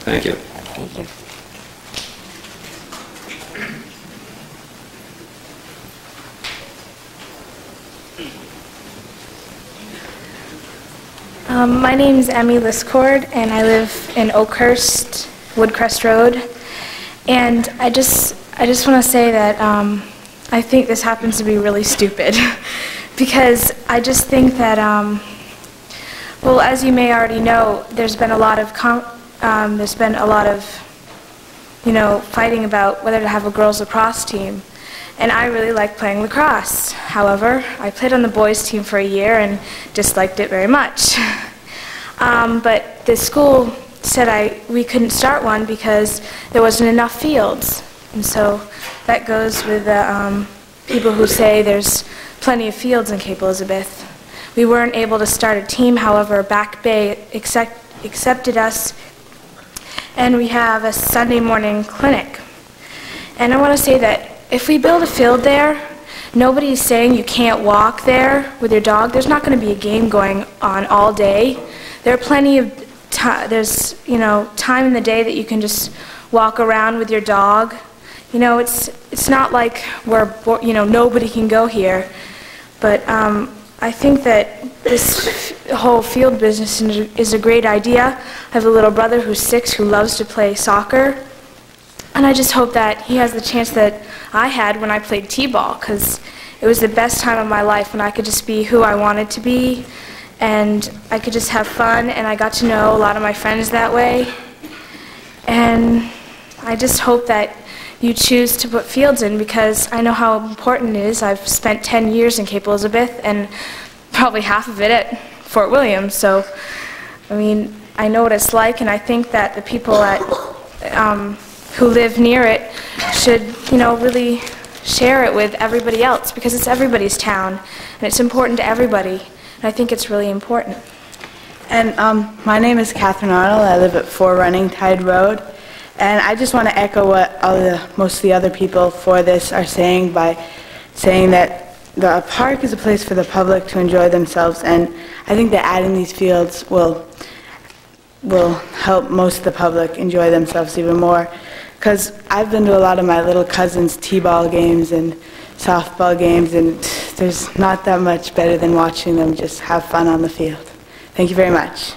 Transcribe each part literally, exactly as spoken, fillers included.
Thank you. Thank you. Um, my name is Emmy Liscord, and I live in Oakhurst, Woodcrest Road. And I just, I just want to say that um, I think this happens to be really stupid, because I just think that, um, well, as you may already know, there's been a lot of, com um, there's been a lot of, you know, fighting about whether to have a girls lacrosse team. And I really like playing lacrosse. However, I played on the boys team for a year and disliked it very much. Um, but the school said I, we couldn't start one because there wasn't enough fields. And so that goes with the um, people who say there's plenty of fields in Cape Elizabeth. We weren't able to start a team, however, Back Bay accept, accepted us, and we have a Sunday morning clinic. And I want to say that if we build a field there, nobody's saying you can't walk there with your dog. There's not going to be a game going on all day. There are plenty of time, there's, you know, time in the day that you can just walk around with your dog. You know, it's, it's not like we're, you know, nobody can go here. But um, I think that this whole field business is a great idea. I have a little brother who's six who loves to play soccer. And I just hope that he has the chance that I had when I played t-ball, because it was the best time of my life when I could just be who I wanted to be, and I could just have fun, and I got to know a lot of my friends that way. And I just hope that you choose to put fields in, because I know how important it is. I've spent ten years in Cape Elizabeth, and probably half of it at Fort William, so I mean, I know what it's like, and I think that the people at um, who live near it should, you know, really share it with everybody else, because it's everybody's town and it's important to everybody, and I think it's really important. And um, my name is Catherine Arnold. I live at four Running Tide Road, and I just want to echo what all the most of the other people for this are saying by saying that the park is a place for the public to enjoy themselves, and I think that adding these fields will will help most of the public enjoy themselves even more. Because I've been to a lot of my little cousins' t-ball games and softball games, and there's not that much better than watching them just have fun on the field. Thank you very much.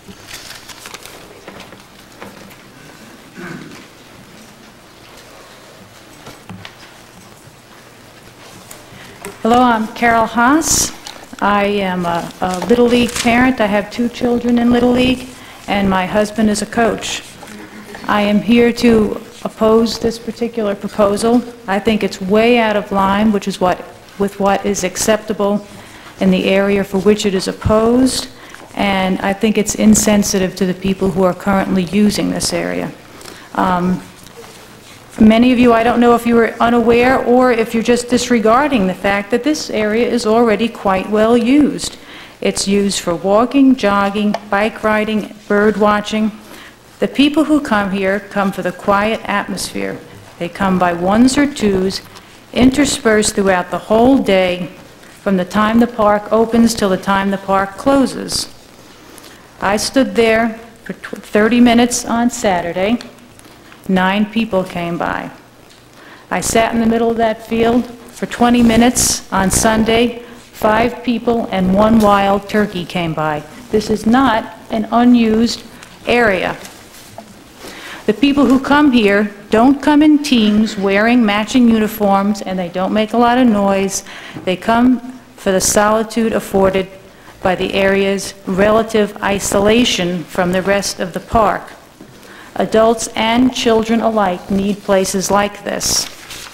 Hello, I'm Carol Haas. I am a, a Little League parent. I have two children in Little League, and my husband is a coach. I am here to oppose this particular proposal. I think it's way out of line, which is what, with what is acceptable in the area for which it is opposed, and I think it's insensitive to the people who are currently using this area. Um, many of you, I don't know if you were unaware or if you're just disregarding the fact that this area is already quite well used. It's used for walking, jogging, bike riding, bird watching. The people who come here come for the quiet atmosphere. They come by ones or twos, interspersed throughout the whole day, from the time the park opens till the time the park closes. I stood there for thirty minutes on Saturday. Nine people came by. I sat in the middle of that field for twenty minutes on Sunday. Five people and one wild turkey came by. This is not an unused area. The people who come here don't come in teams wearing matching uniforms, and they don't make a lot of noise. They come for the solitude afforded by the area's relative isolation from the rest of the park. Adults and children alike need places like this.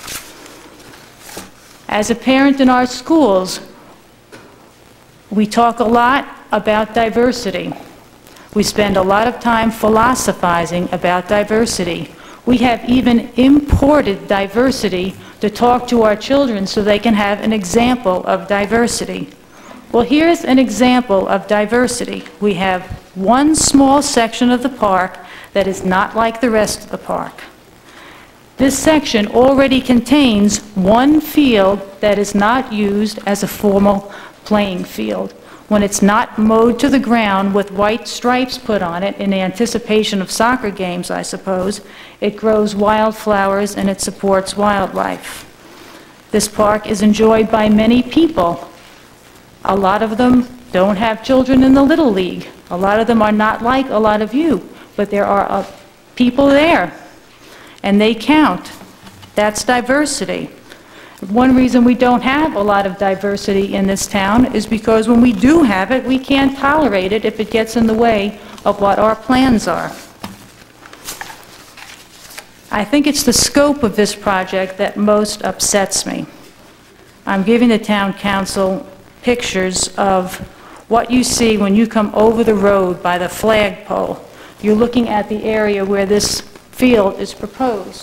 As a parent in our schools, we talk a lot about diversity. We spend a lot of time philosophizing about diversity. We have even imported diversity to talk to our children so they can have an example of diversity. Well, here's an example of diversity. We have one small section of the park that is not like the rest of the park. This section already contains one field that is not used as a formal playing field. when it's not mowed to the ground with white stripes put on it in anticipation of soccer games, I suppose, it grows wildflowers and it supports wildlife. This park is enjoyed by many people. A lot of them don't have children in the Little League. A lot of them are not like a lot of you, but there are uh, people there, and they count. That's diversity. One reason we don't have a lot of diversity in this town is because when we do have it, we can't tolerate it if it gets in the way of what our plans are. I think it's the scope of this project that most upsets me. I'm giving the town council pictures of what you see when you come over the road by the flagpole. You're looking at the area where this field is proposed.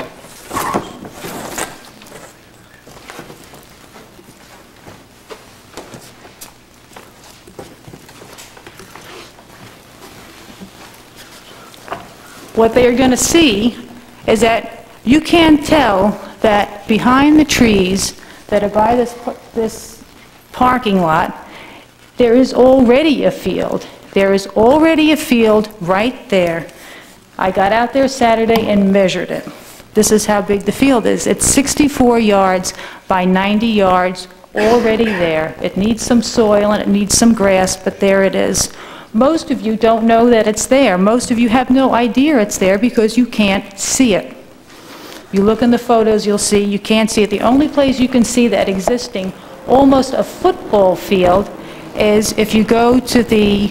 What they are going to see is that you can't tell that behind the trees that are by this, this parking lot, there is already a field. There is already a field right there. I got out there Saturday and measured it. This is how big the field is. It's sixty-four yards by ninety yards already there. It needs some soil and it needs some grass, but there it is. Most of you don't know that it's there. Most of you have no idea it's there because you can't see it. You look in the photos, you'll see you can't see it. The only place you can see that existing, almost a football field, is if you go to the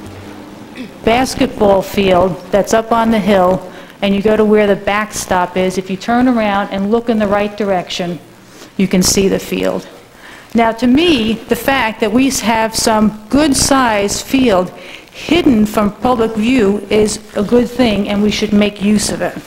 basketball field that's up on the hill and you go to where the backstop is. If you turn around and look in the right direction, you can see the field. Now, to me, the fact that we have some good-sized field hidden from public view is a good thing, and we should make use of it.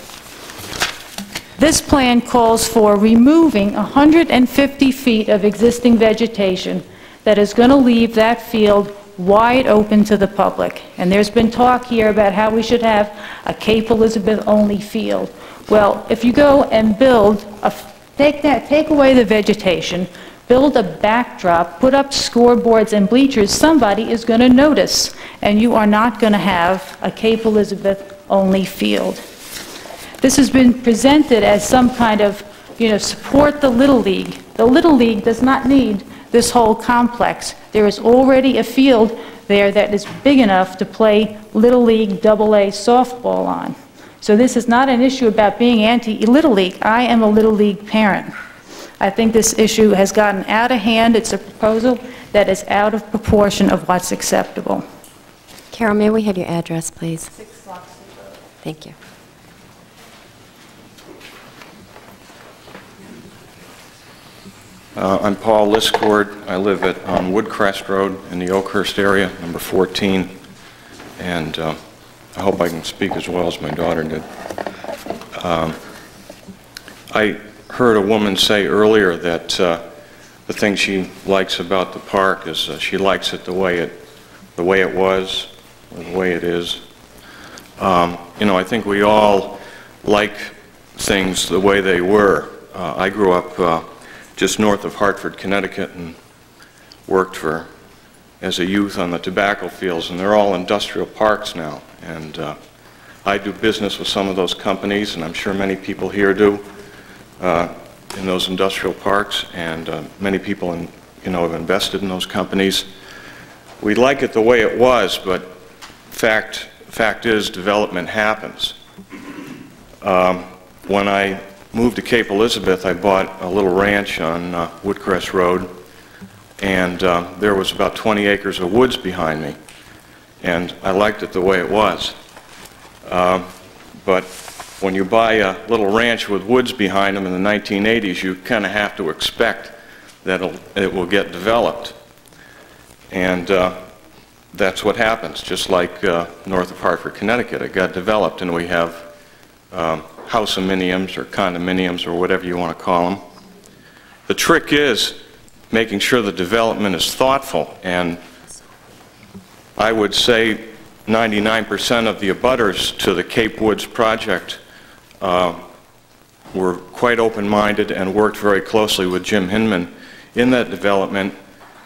This plan calls for removing one hundred fifty feet of existing vegetation that is going to leave that field wide open to the public. And there's been talk here about how we should have a Cape Elizabeth-only field. Well, if you go and build, a, take that, take away the vegetation, build a backdrop, put up scoreboards and bleachers, somebody is going to notice, and you are not going to have a Cape Elizabeth-only field. This has been presented as some kind of, you know, support the Little League. The Little League does not need this whole complex. There is already a field there that is big enough to play Little League double A softball on. So this is not an issue about being anti-Little League. I am a Little League parent. I think this issue has gotten out of hand. It's a proposal that is out of proportion of what's acceptable. Carol, may we have your address, please? Six Locksley Road. Thank you. Uh, I'm Paul Liscord. I live at on Woodcrest Road in the Oakhurst area, number fourteen, and uh, I hope I can speak as well as my daughter did. Um, I heard a woman say earlier that uh, the thing she likes about the park is uh, she likes it the way it, the way it was, or the way it is. Um, you know, I think we all like things the way they were. Uh, I grew up uh, just north of Hartford, Connecticut, and worked for as a youth on the tobacco fields, and they're all industrial parks now. And uh, I do business with some of those companies, and I'm sure many people here do. Uh, in those industrial parks, and uh, many people in, you know, have invested in those companies. We like it the way it was, but fact, fact is development happens. Um, when I moved to Cape Elizabeth, I bought a little ranch on uh, Woodcrest Road, and uh, there was about twenty acres of woods behind me, and I liked it the way it was. Uh, but when you buy a little ranch with woods behind them in the nineteen eighties, you kind of have to expect that it will get developed. And uh, that's what happens, just like uh, north of Hartford, Connecticut. It got developed, and we have um, house-aminiums or condominiums or whatever you want to call them. The trick is making sure the development is thoughtful, and I would say ninety-nine percent of the abutters to the Cape Woods project Uh, were quite open-minded and worked very closely with Jim Hinman in that development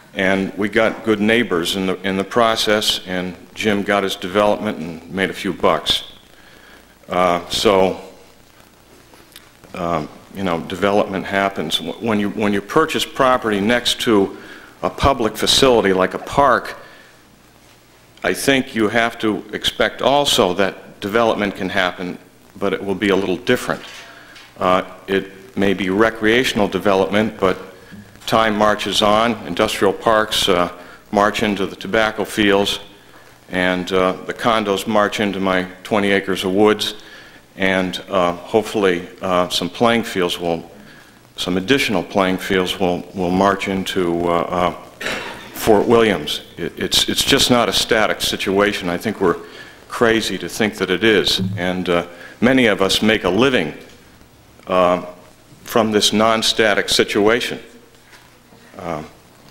And we got good neighbors in the, in the process, and Jim got his development and made a few bucks. Uh, so, um, you know, development happens. When you, when you purchase property next to a public facility like a park, I think you have to expect also that development can happen, but it will be a little different. Uh, it may be recreational development, but time marches on. Industrial parks uh, march into the tobacco fields, and uh, the condos march into my twenty acres of woods, and uh, hopefully uh, some playing fields will, some additional playing fields will, will march into uh, uh, Fort Williams. It, it's, it's just not a static situation. I think we're crazy to think that it is, and uh, many of us make a living uh, from this non-static situation. Um,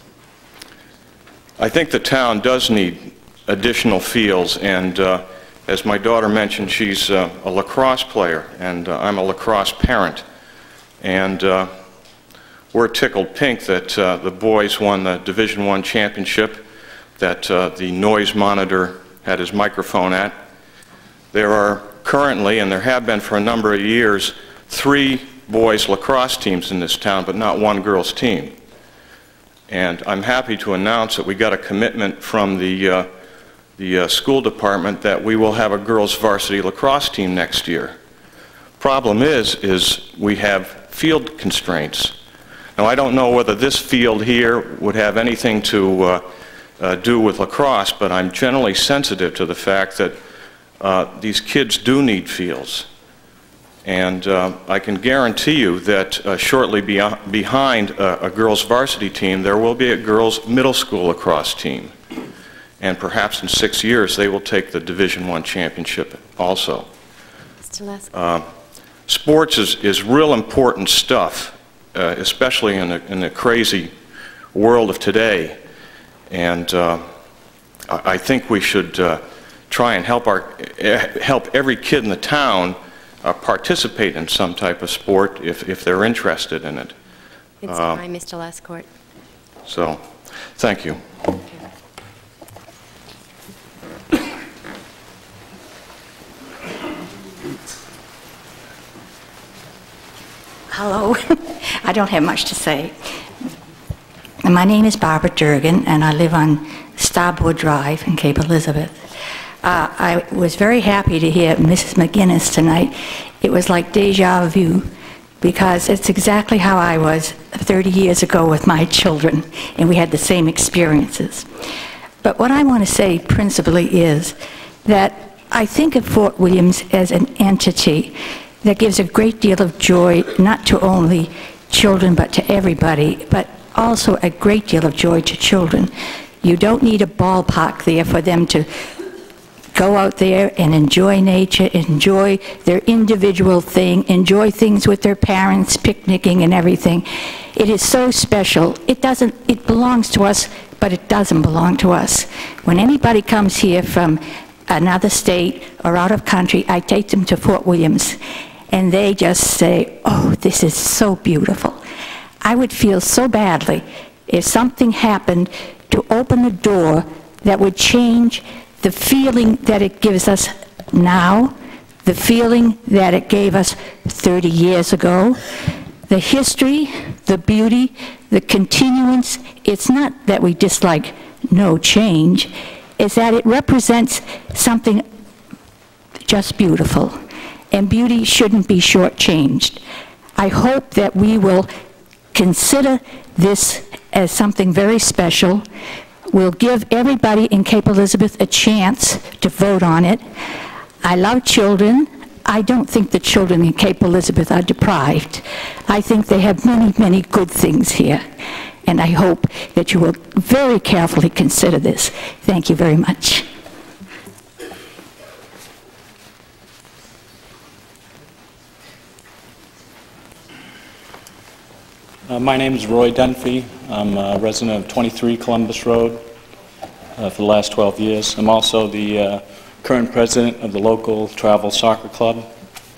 I think the town does need additional fields, and uh, as my daughter mentioned, she's uh, a lacrosse player, and uh, I'm a lacrosse parent, and uh, we're tickled pink that uh, the boys won the Division One championship that uh, the noise monitor had his microphone at. There are currently, and there have been for a number of years, three boys lacrosse teams in this town, but not one girls team. And I'm happy to announce that we got a commitment from the, uh, the uh, school department that we will have a girls varsity lacrosse team next year. Problem is, is we have field constraints. Now, I don't know whether this field here would have anything to uh, uh, do with lacrosse, but I'm generally sensitive to the fact that uh, these kids do need fields. And uh, I can guarantee you that uh, shortly be behind a, a girls' varsity team, there will be a girls' middle school lacrosse team. And perhaps in six years, they will take the Division One championship also. Mister Lesko. Uh, sports is, is real important stuff, uh, especially in the, in the crazy world of today. And uh, I, I think we should uh, try and help, our, help every kid in the town Uh, participate in some type of sport if, if they're interested in it. It's Uh, time, Mister Lesko. So, thank you. Hello. I don't have much to say. My name is Barbara Durgan, and I live on Starboard Drive in Cape Elizabeth. Uh, I was very happy to hear Missus McGinnis tonight. It was like deja vu, because it's exactly how I was thirty years ago with my children, and we had the same experiences. But what I want to say principally is that I think of Fort Williams as an entity that gives a great deal of joy, not to only children, but to everybody, but also a great deal of joy to children. You don't need a ballpark there for them to go out there and enjoy nature, enjoy their individual thing, enjoy things with their parents, picnicking and everything. It is so special. It doesn't, it belongs to us, but it doesn't belong to us. When anybody comes here from another state or out of country, I take them to Fort Williams, and they just say, oh, this is so beautiful. I would feel so badly if something happened to open a door that would change the feeling that it gives us now, the feeling that it gave us thirty years ago, the history, the beauty, the continuance. It's not that we dislike no change, it's that it represents something just beautiful, and beauty shouldn't be shortchanged. I hope that we will consider this as something very special. We'll give everybody in Cape Elizabeth a chance to vote on it. I love children. I don't think the children in Cape Elizabeth are deprived. I think they have many, many good things here. And I hope that you will very carefully consider this. Thank you very much. Uh, my name is Roy Dunphy. I'm a resident of twenty-three Columbus Road uh, for the last twelve years. I'm also the uh, current president of the local travel soccer club.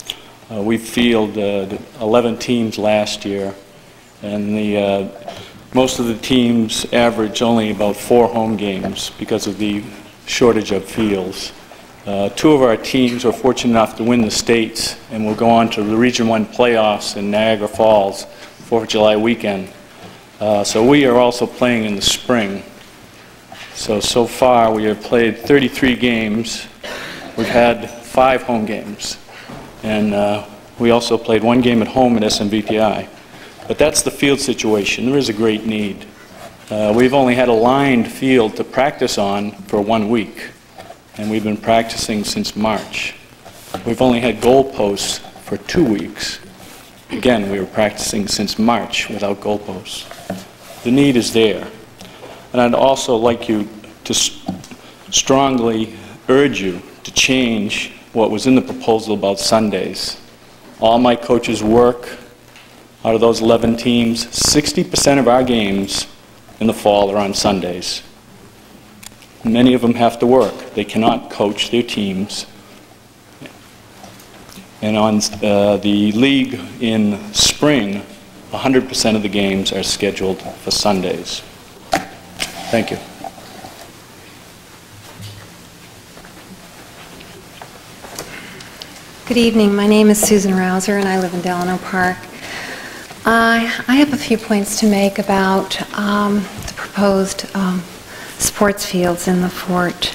Uh, we fielded uh, eleven teams last year, and the uh, most of the teams average only about four home games because of the shortage of fields. Uh, two of our teams were fortunate enough to win the states and will go on to the Region one playoffs in Niagara Falls, fourth of July weekend. Uh, so we are also playing in the spring. So, so far we have played thirty-three games. We've had five home games. And uh, we also played one game at home at S M V T I. But that's the field situation. There is a great need. Uh, we've only had a lined field to practice on for one week. And we've been practicing since March. We've only had goalposts for two weeks. Again, we were practicing since March without goalposts. The need is there. And I'd also like you to st- strongly urge you to change what was in the proposal about Sundays. All my coaches work. Out of those eleven teams, sixty percent of our games in the fall are on Sundays. Many of them have to work. They cannot coach their teams. And on uh, the league in spring, one hundred percent of the games are scheduled for Sundays. Thank you. Good evening. My name is Susan Rouser, and I live in Delano Park. Uh, I have a few points to make about um, the proposed um, sports fields in the fort.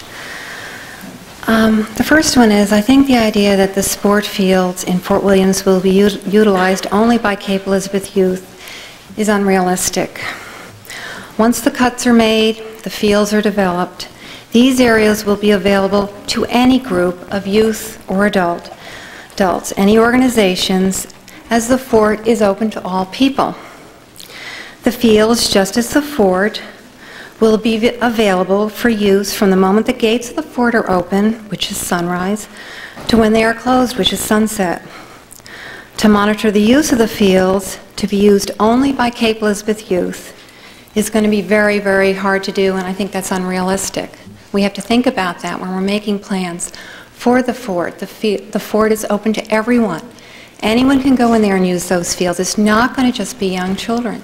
Um, the first one is, I think the idea that the sport fields in Fort Williams will be ut- utilized only by Cape Elizabeth youth is unrealistic. Once the cuts are made, the fields are developed, these areas will be available to any group of youth or adult, adults, any organizations, as the fort is open to all people. The fields, just as the fort, will be available for use from the moment the gates of the fort are open, which is sunrise, to when they are closed, which is sunset. To monitor the use of the fields, to be used only by Cape Elizabeth youth, is going to be very, very hard to do, and I think that's unrealistic. We have to think about that when we're making plans for the fort. The, fi- the fort is open to everyone. Anyone can go in there and use those fields. It's not going to just be young children.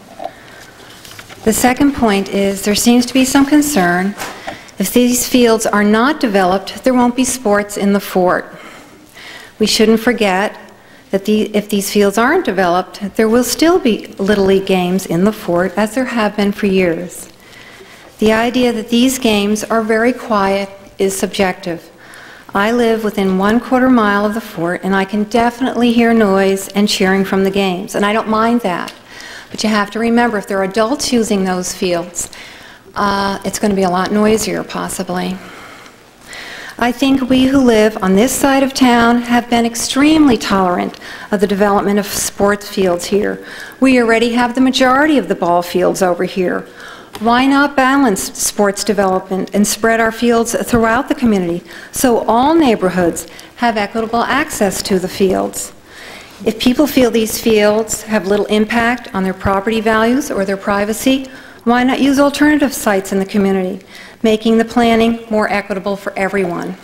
The second point is there seems to be some concern if these fields are not developed, there won't be sports in the fort. We shouldn't forget that the, if these fields aren't developed, there will still be Little League games in the fort, as there have been for years. The idea that these games are very quiet is subjective. I live within one quarter mile of the fort, and I can definitely hear noise and cheering from the games, and I don't mind that. But you have to remember, if there are adults using those fields, uh, it's going to be a lot noisier, possibly. I think we who live on this side of town have been extremely tolerant of the development of sports fields here. We already have the majority of the ball fields over here. Why not balance sports development and spread our fields throughout the community so all neighborhoods have equitable access to the fields? If people feel these fields have little impact on their property values or their privacy, why not use alternative sites in the community, making the planning more equitable for everyone?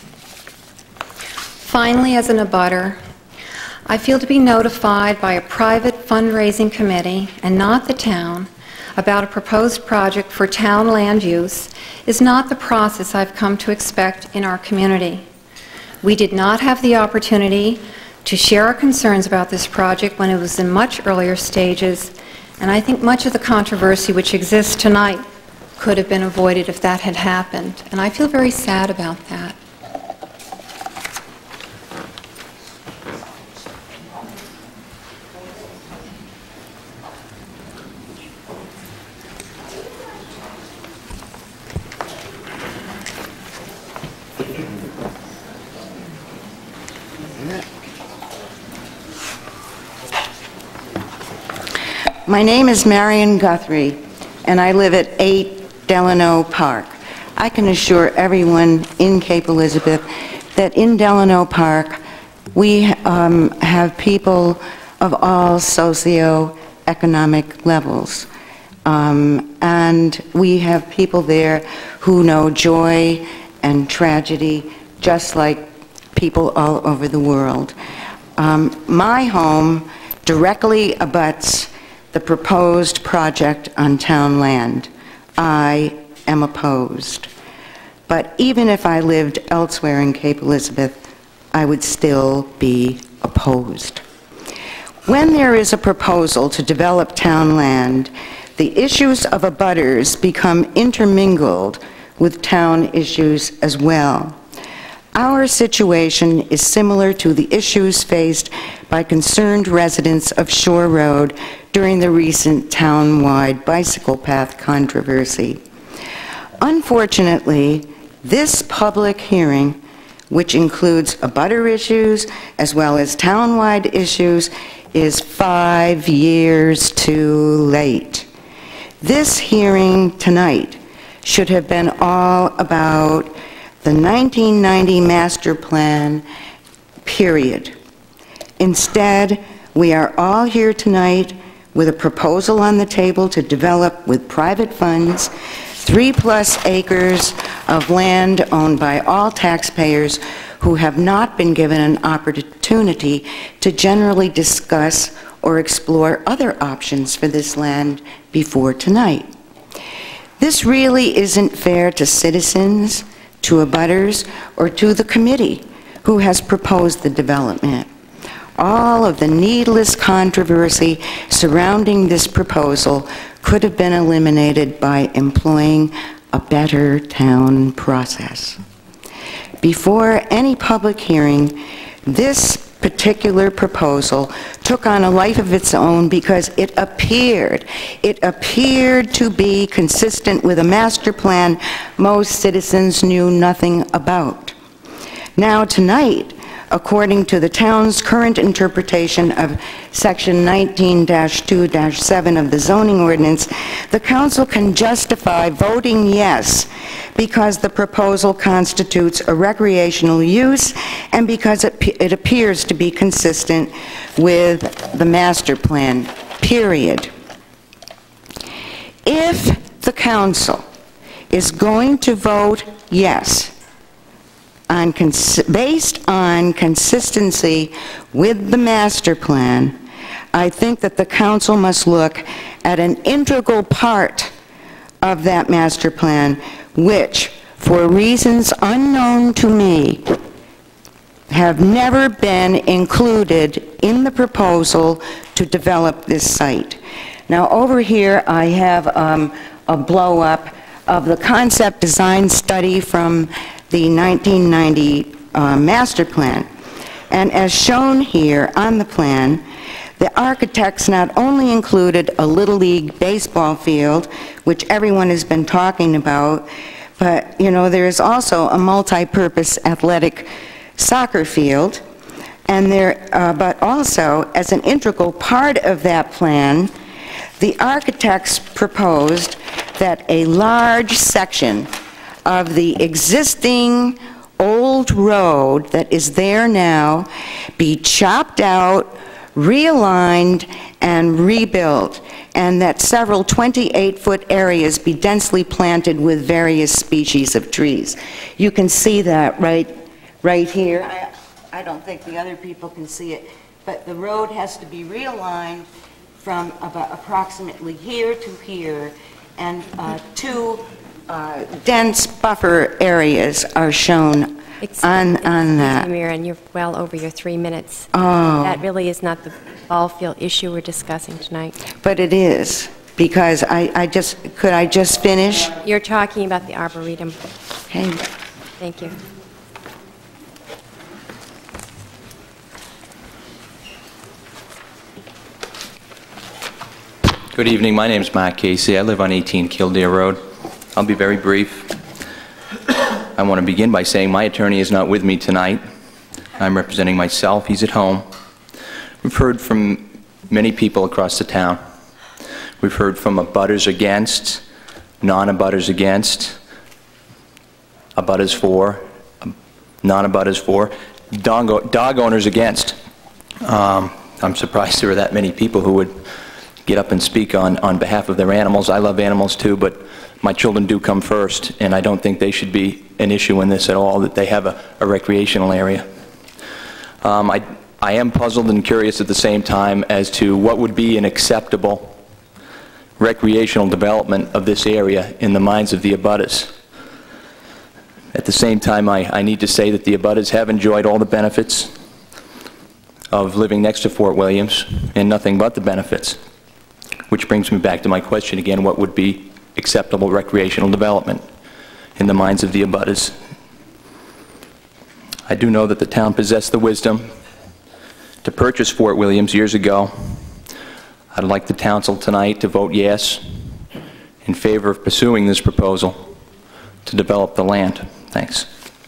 Finally, as an abutter, I feel to be notified by a private fundraising committee and not the town about a proposed project for town land use is not the process I've come to expect in our community. We did not have the opportunity to share our concerns about this project when it was in much earlier stages, and I think much of the controversy which exists tonight could have been avoided if that had happened, and I feel very sad about that. My name is Marion Guthrie, and I live at eight Delano Park. I can assure everyone in Cape Elizabeth that in Delano Park, we um, have people of all socioeconomic levels. Um, and we have people there who know joy and tragedy, just like people all over the world. Um, my home directly abuts the proposed project on town land. I am opposed. But even if I lived elsewhere in Cape Elizabeth, I would still be opposed. When there is a proposal to develop town land, the issues of abutters become intermingled with town issues as well. Our situation is similar to the issues faced by concerned residents of Shore Road during the recent town-wide bicycle path controversy. Unfortunately, this public hearing, which includes abutter issues as well as town-wide issues, is five years too late. This hearing tonight should have been all about the nineteen ninety master plan, period. Instead, we are all here tonight with a proposal on the table to develop with private funds three plus acres of land owned by all taxpayers who have not been given an opportunity to generally discuss or explore other options for this land before tonight. This really isn't fair to citizens, to abutters, or to the committee who has proposed the development. All of the needless controversy surrounding this proposal could have been eliminated by employing a better town process. Before any public hearing, this particular proposal took on a life of its own because it appeared, it appeared to be consistent with a master plan most citizens knew nothing about. Now tonight, according to the town's current interpretation of section nineteen dash two dash seven of the zoning ordinance, the council can justify voting yes because the proposal constitutes a recreational use and because it, it appears to be consistent with the master plan, period. If the council is going to vote yes, On based on consistency with the master plan, I think that the council must look at an integral part of that master plan, which, for reasons unknown to me, have never been included in the proposal to develop this site. Now over here I have um, a blow-up of the concept design study from the nineteen ninety uh, master plan. And as shown here on the plan, the architects not only included a Little League baseball field, which everyone has been talking about, but you know, there is also a multi-purpose athletic soccer field, and there, uh, but also as an integral part of that plan, the architects proposed that a large section of the existing old road that is there now be chopped out, realigned, and rebuilt, and that several twenty-eight foot areas be densely planted with various species of trees. You can see that right, right here. I, I don't think the other people can see it, but the road has to be realigned from about approximately here to here, and uh, two uh, dense buffer areas are shown Excuse, on, excuse on that. me, Miriam, you're well over your three minutes. Oh. That really is not the ball field issue we're discussing tonight. But it is, because I, I just, could I just finish? You're talking about the Arboretum. Okay. Thank you. Good evening. My name is Mark Casey. I live on eighteen Kildare Road. I'll be very brief. I want to begin by saying my attorney is not with me tonight. I'm representing myself. He's at home. We've heard from many people across the town. We've heard from abutters against, non-abutters against, abutters for, non-abutters for, dog, dog owners against. Um, I'm surprised there are that many people who would get up and speak on, on behalf of their animals. I love animals too, but my children do come first, and I don't think they should be an issue in this at all, that they have a, a recreational area. Um, I, I am puzzled and curious at the same time as to what would be an acceptable recreational development of this area in the minds of the abutters. At the same time, I, I need to say that the abutters have enjoyed all the benefits of living next to Fort Williams and nothing but the benefits. Which brings me back to my question again, what would be acceptable recreational development in the minds of the abutters? I do know that the town possessed the wisdom to purchase Fort Williams years ago. I'd like the council tonight to vote yes in favor of pursuing this proposal to develop the land. Thanks.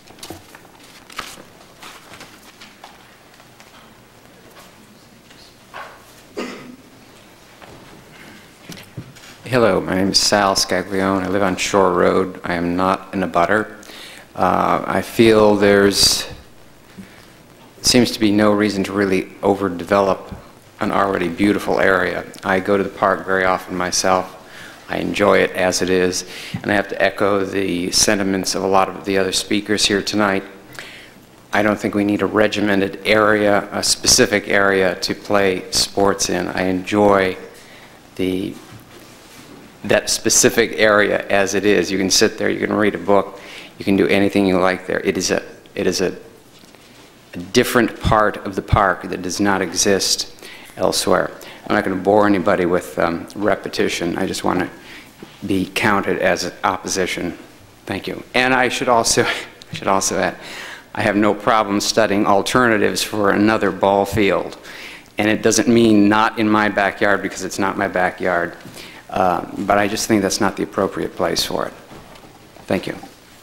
Hello, my name is Sal Scaglione. I live on Shore Road. I am not an abutter. Uh, I feel there's seems to be no reason to really overdevelop an already beautiful area. I go to the park very often myself. I enjoy it as it is, and I have to echo the sentiments of a lot of the other speakers here tonight. I don't think we need a regimented area, a specific area to play sports in. I enjoy the that specific area as it is. You can sit there, you can read a book, you can do anything you like there. It is a, it is a, a different part of the park that does not exist elsewhere. I'm not going to bore anybody with um, repetition. I just want to be counted as opposition. Thank you. And I should also, I should also add, I have no problem studying alternatives for another ball field. And it doesn't mean not in my backyard because it's not my backyard. Uh, but I just think that's not the appropriate place for it. Thank you.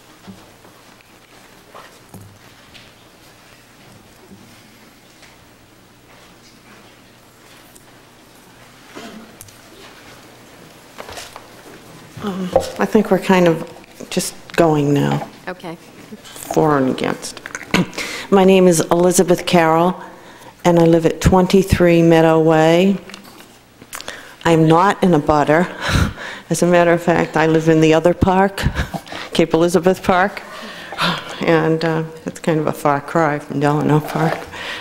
Um, I think we're kind of just going now. Okay. For and against. My name is Elizabeth Carroll, and I live at twenty-three Meadow Way. I'm not in a butter. As a matter of fact, I live in the other park, Cape Elizabeth Park, and uh, it's kind of a far cry from Delano Park.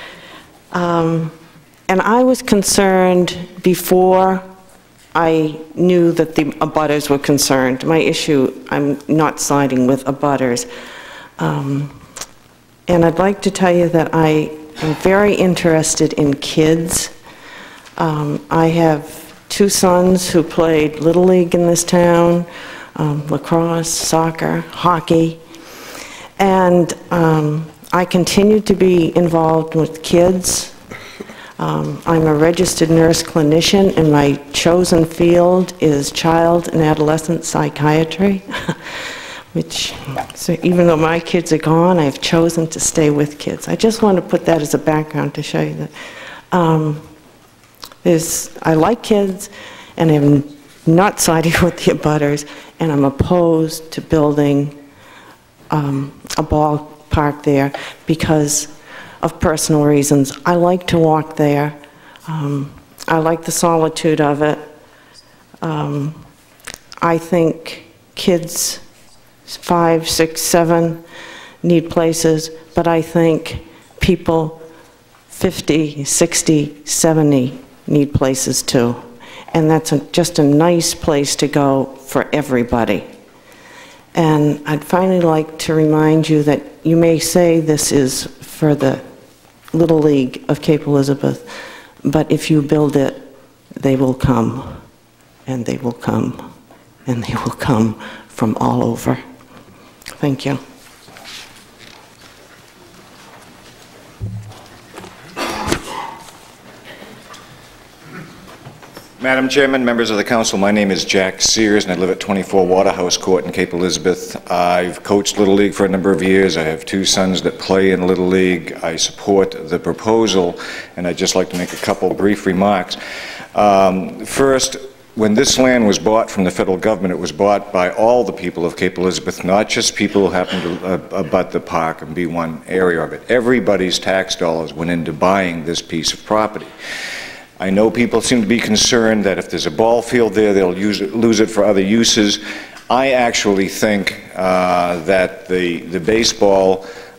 Um, and I was concerned before I knew that the abutters were concerned. My issue, I'm not siding with abutters. Um, and I'd like to tell you that I am very interested in kids. Um, I have two sons who played Little League in this town, um, lacrosse, soccer, hockey. And um, I continue to be involved with kids. Um, I'm a registered nurse clinician, and my chosen field is child and adolescent psychiatry, which, so even though my kids are gone, I've chosen to stay with kids. I just want to put that as a background to show you that um, there's, I like kids, and I'm not siding with the abutters, and I'm opposed to building um, a ballpark there because of personal reasons. I like to walk there. Um, I like the solitude of it. Um, I think kids five, six, seven need places, but I think people fifty, sixty, seventy need places too. And that's a, just a nice place to go for everybody. And I'd finally like to remind you that you may say this is for the Little League of Cape Elizabeth, but if you build it, they will come, and they will come, and they will come from all over. Thank you. Madam Chairman, members of the council, my name is Jack Sears, and I live at twenty-four Waterhouse Court in Cape Elizabeth. I've coached Little League for a number of years. I have two sons that play in Little League. I support the proposal, and I'd just like to make a couple brief remarks. Um, first, when this land was bought from the federal government, it was bought by all the people of Cape Elizabeth, not just people who happen to uh, abut the park and be one area of it. Everybody's tax dollars went into buying this piece of property. I know people seem to be concerned that if there's a ball field there, they'll use it, lose it for other uses. I actually think uh, that the, the baseball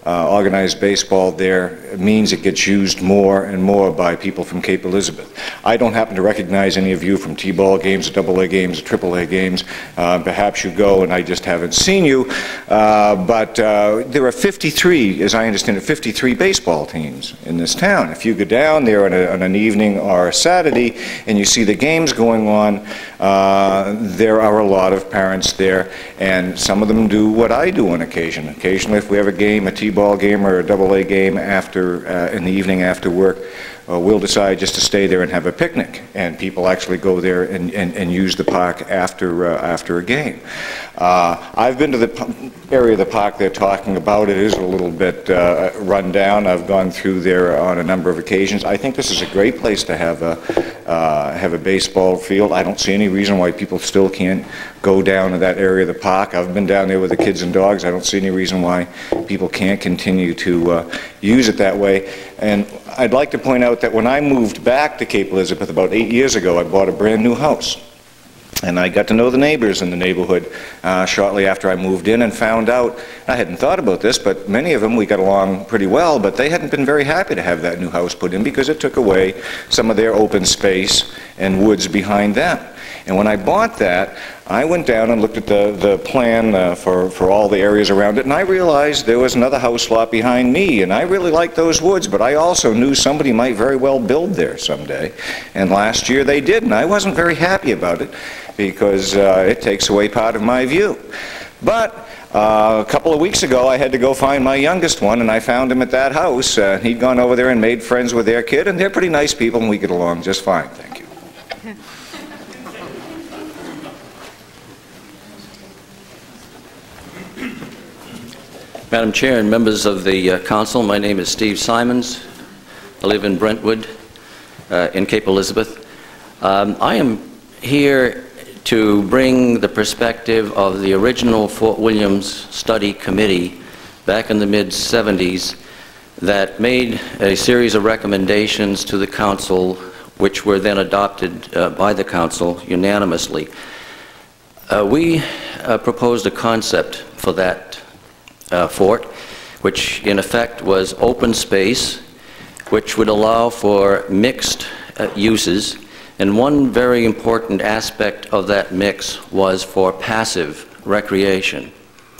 uh, organized baseball there means it gets used more and more by people from Cape Elizabeth. I don't happen to recognize any of you from T-ball games, double A games, triple A games. Uh, perhaps you go and I just haven't seen you. Uh, but uh, there are fifty-three, as I understand it, fifty-three baseball teams in this town. If you go down there on, a, on an evening or a Saturday and you see the games going on, uh, there are a lot of parents there, and some of them do what I do on occasion. Occasionally, if we have a game, a T-ball game or a double A game after, uh, in the evening after work, uh, we'll decide just to stay there and have a picnic, and people actually go there and, and, and use the park after, uh, after a game. Uh, I've been to the area of the park they're talking about. It is a little bit uh, run down. I've gone through there on a number of occasions. I think this is a great place to have a, uh, have a baseball field. I don't see any reason why people still can't go down to that area of the park. I've been down there with the kids and dogs. I don't see any reason why people can't continue to uh, use it that way. And I'd like to point out that when I moved back to Cape Elizabeth about eight years ago, I bought a brand new house. And I got to know the neighbors in the neighborhood uh, shortly after I moved in, and found out, I hadn't thought about this, but many of them we got along pretty well, but they hadn't been very happy to have that new house put in because it took away some of their open space and woods behind them. And when I bought that, I went down and looked at the, the plan uh, for, for all the areas around it, and I realized there was another house lot behind me, and I really liked those woods, but I also knew somebody might very well build there someday. And last year they did, and I wasn't very happy about it because uh, it takes away part of my view. But uh, a couple of weeks ago I had to go find my youngest one, and I found him at that house. Uh, he'd gone over there and made friends with their kid, and they're pretty nice people, and we get along just fine. Thank you. Madam Chair and members of the uh, Council, my name is Steve Simons. I live in Brentwood, uh, in Cape Elizabeth. Um, I am here to bring the perspective of the original Fort Williams Study Committee back in the mid seventies that made a series of recommendations to the Council, which were then adopted uh, by the Council unanimously. Uh, we uh, proposed a concept for that uh, fort, which in effect was open space, which would allow for mixed uh, uses. And one very important aspect of that mix was for passive recreation.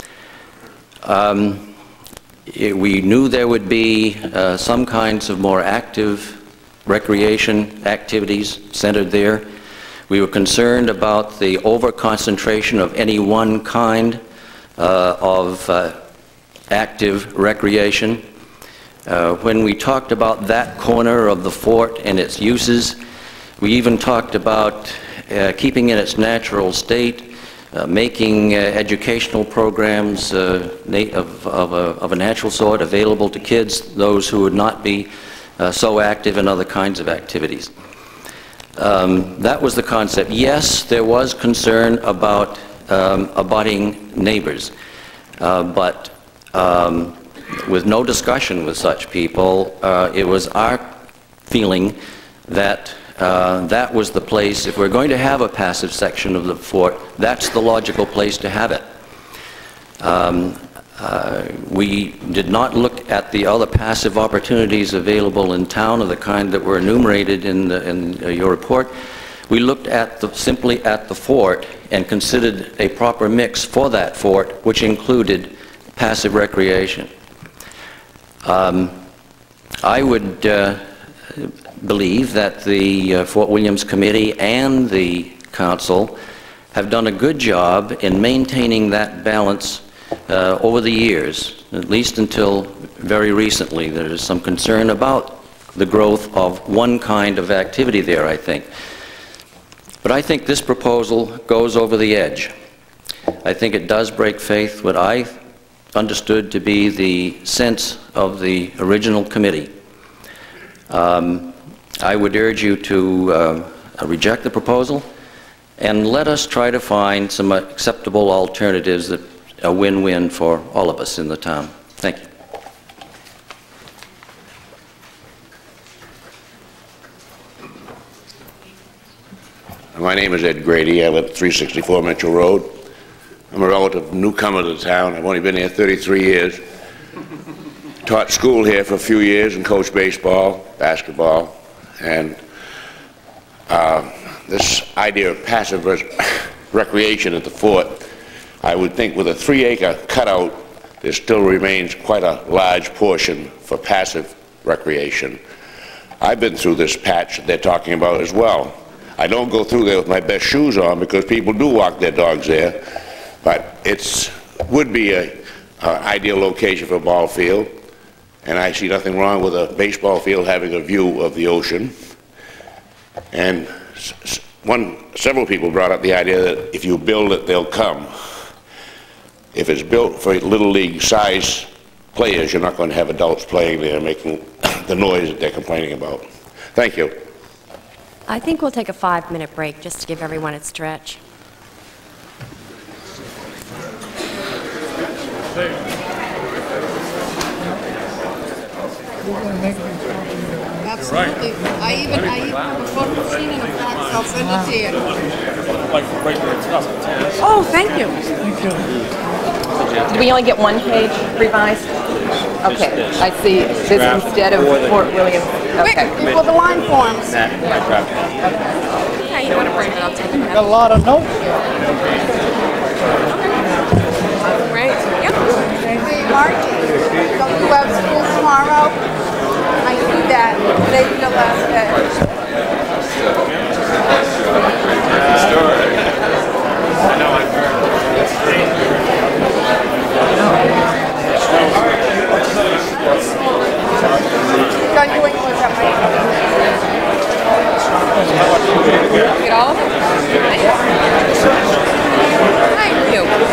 Um, it, we knew there would be uh, some kinds of more active recreation activities centered there. We were concerned about the over-concentration of any one kind uh, of uh, active recreation. Uh, when we talked about that corner of the fort and its uses, we even talked about uh, keeping in its natural state, uh, making uh, educational programs uh, of, of, a, of a natural sort available to kids, those who would not be uh, so active in other kinds of activities. Um, that was the concept. Yes, there was concern about um, abutting neighbors, uh, but um, with no discussion with such people, uh, it was our feeling that Uh, that was the place, if we're going to have a passive section of the fort, that's the logical place to have it. Um, uh, we did not look at the other passive opportunities available in town of the kind that were enumerated in, the, in uh, your report. We looked at the, simply at the fort and considered a proper mix for that fort, which included passive recreation. Um, I would uh, believe that the uh, Fort Williams Committee and the Council have done a good job in maintaining that balance uh, over the years, at least until very recently. There is some concern about the growth of one kind of activity there, I think. But I think this proposal goes over the edge. I think it does break faith what I understood to be the sense of the original committee. Um, I would urge you to uh, reject the proposal and let us try to find some acceptable alternatives that are win-win for all of us in the town. Thank you. My name is Ed Grady. I live at three sixty-four Mitchell Road. I'm a relative newcomer to the town. I've only been here thirty-three years. taught school here for a few years and coached baseball, basketball, and uh, this idea of passive recreation at the fort, I would think with a three-acre cutout, there still remains quite a large portion for passive recreation. I've been through this patch that they're talking about as well. I don't go through there with my best shoes on because people do walk their dogs there, but it's would be a, a ideal location for a ball field, and I see nothing wrong with a baseball field having a view of the ocean. And one, several people brought up the idea that if you build it, they'll come. If it's built for Little League size players, you're not going to have adults playing there making the noise that they're complaining about. Thank you. I think we'll take a five-minute break just to give everyone a stretch. Absolutely. I even, I even have a photo machine and a fax. I'll send it to you. Oh, thank you. Thank you. Do we only get one page revised? Okay, I see. This instead of Fort William. Okay. Quick, before the line forms. Okay, you want to bring it up? Take it. Got a lot of notes. Right. Yep. Hey, Margie, don't you have school tomorrow? I see that. Today's your last day. I know, I've heard. Done doing what's up, right? Get all of them? Thank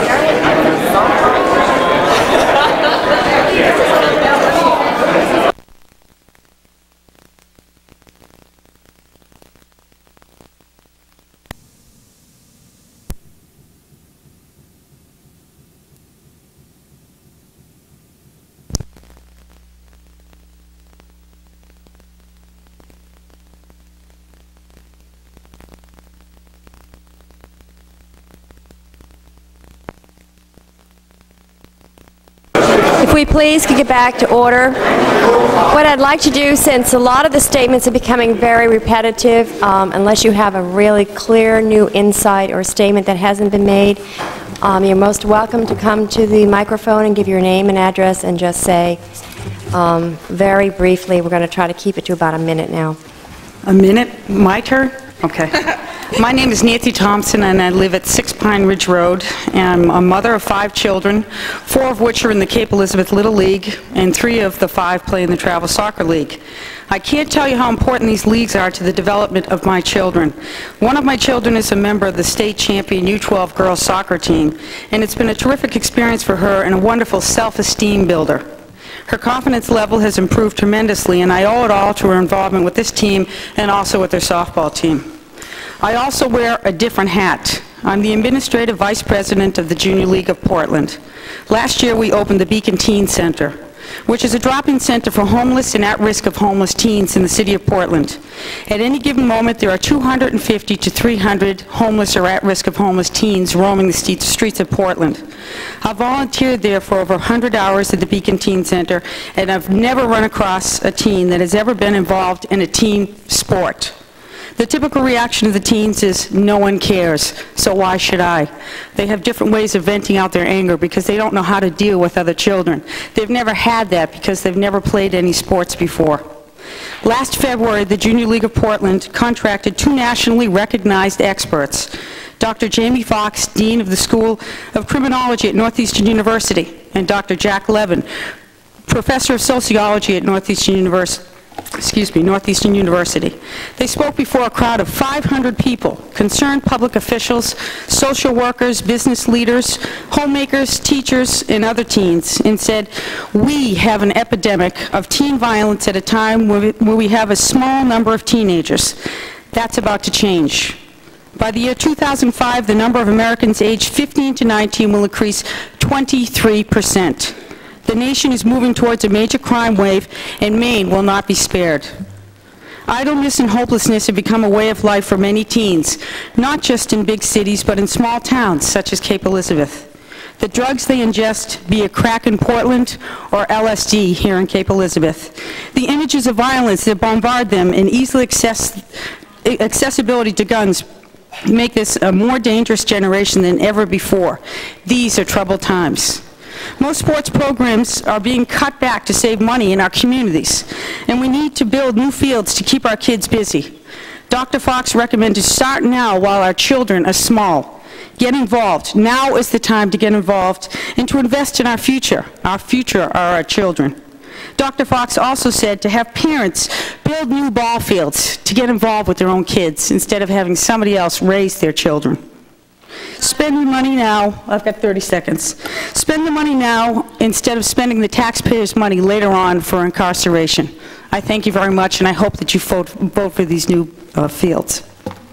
you. If we please could get back to order. What I'd like to do, since a lot of the statements are becoming very repetitive, um, unless you have a really clear new insight or statement that hasn't been made, um, you're most welcome to come to the microphone and give your name and address and just say um, very briefly. We're going to try to keep it to about a minute now. A minute? My turn? Okay. My name is Nancy Thompson, and I live at Six Pine Ridge Road. I'm a mother of five children, four of which are in the Cape Elizabeth Little League, and three of the five play in the Travel Soccer League. I can't tell you how important these leagues are to the development of my children. One of my children is a member of the state champion U twelve girls soccer team, and it's been a terrific experience for her and a wonderful self-esteem builder. Her confidence level has improved tremendously, and I owe it all to her involvement with this team and also with their softball team. I also wear a different hat. I'm the Administrative Vice President of the Junior League of Portland. Last year we opened the Beacon Teen Center, which is a drop-in center for homeless and at-risk of homeless teens in the city of Portland. At any given moment, there are two hundred fifty to three hundred homeless or at-risk of homeless teens roaming the streets of Portland. I've volunteered there for over one hundred hours at the Beacon Teen Center, and I've never run across a teen that has ever been involved in a teen sport. The typical reaction of the teens is, no one cares, so why should I? They have different ways of venting out their anger because they don't know how to deal with other children. They've never had that because they've never played any sports before. Last February, the Junior League of Portland contracted two nationally recognized experts, Doctor Jamie Fox, Dean of the School of Criminology at Northeastern University, and Doctor Jack Levin, Professor of Sociology at Northeastern University. Excuse me, Northeastern University. They spoke before a crowd of five hundred people, concerned public officials, social workers, business leaders, homemakers, teachers, and other teens, and said, we have an epidemic of teen violence at a time where we, where we have a small number of teenagers. That's about to change. By the year two thousand five, the number of Americans aged fifteen to nineteen will increase twenty-three percent. The nation is moving towards a major crime wave, and Maine will not be spared. Idleness and hopelessness have become a way of life for many teens, not just in big cities, but in small towns such as Cape Elizabeth. the drugs they ingest, be it crack in Portland or L S D here in Cape Elizabeth. The images of violence that bombard them and easily access, accessibility to guns make this a more dangerous generation than ever before. These are troubled times. Most sports programs are being cut back to save money in our communities, and we need to build new fields to keep our kids busy. Doctor Fox recommended start now while our children are small. Get involved. Now is the time to get involved and to invest in our future. Our future are our children. Doctor Fox also said to have parents build new ball fields to get involved with their own kids instead of having somebody else raise their children. Spend the money now. I've got thirty seconds. Spend the money now instead of spending the taxpayers' money later on for incarceration. I thank you very much, and I hope that you vote, vote for these new uh, fields.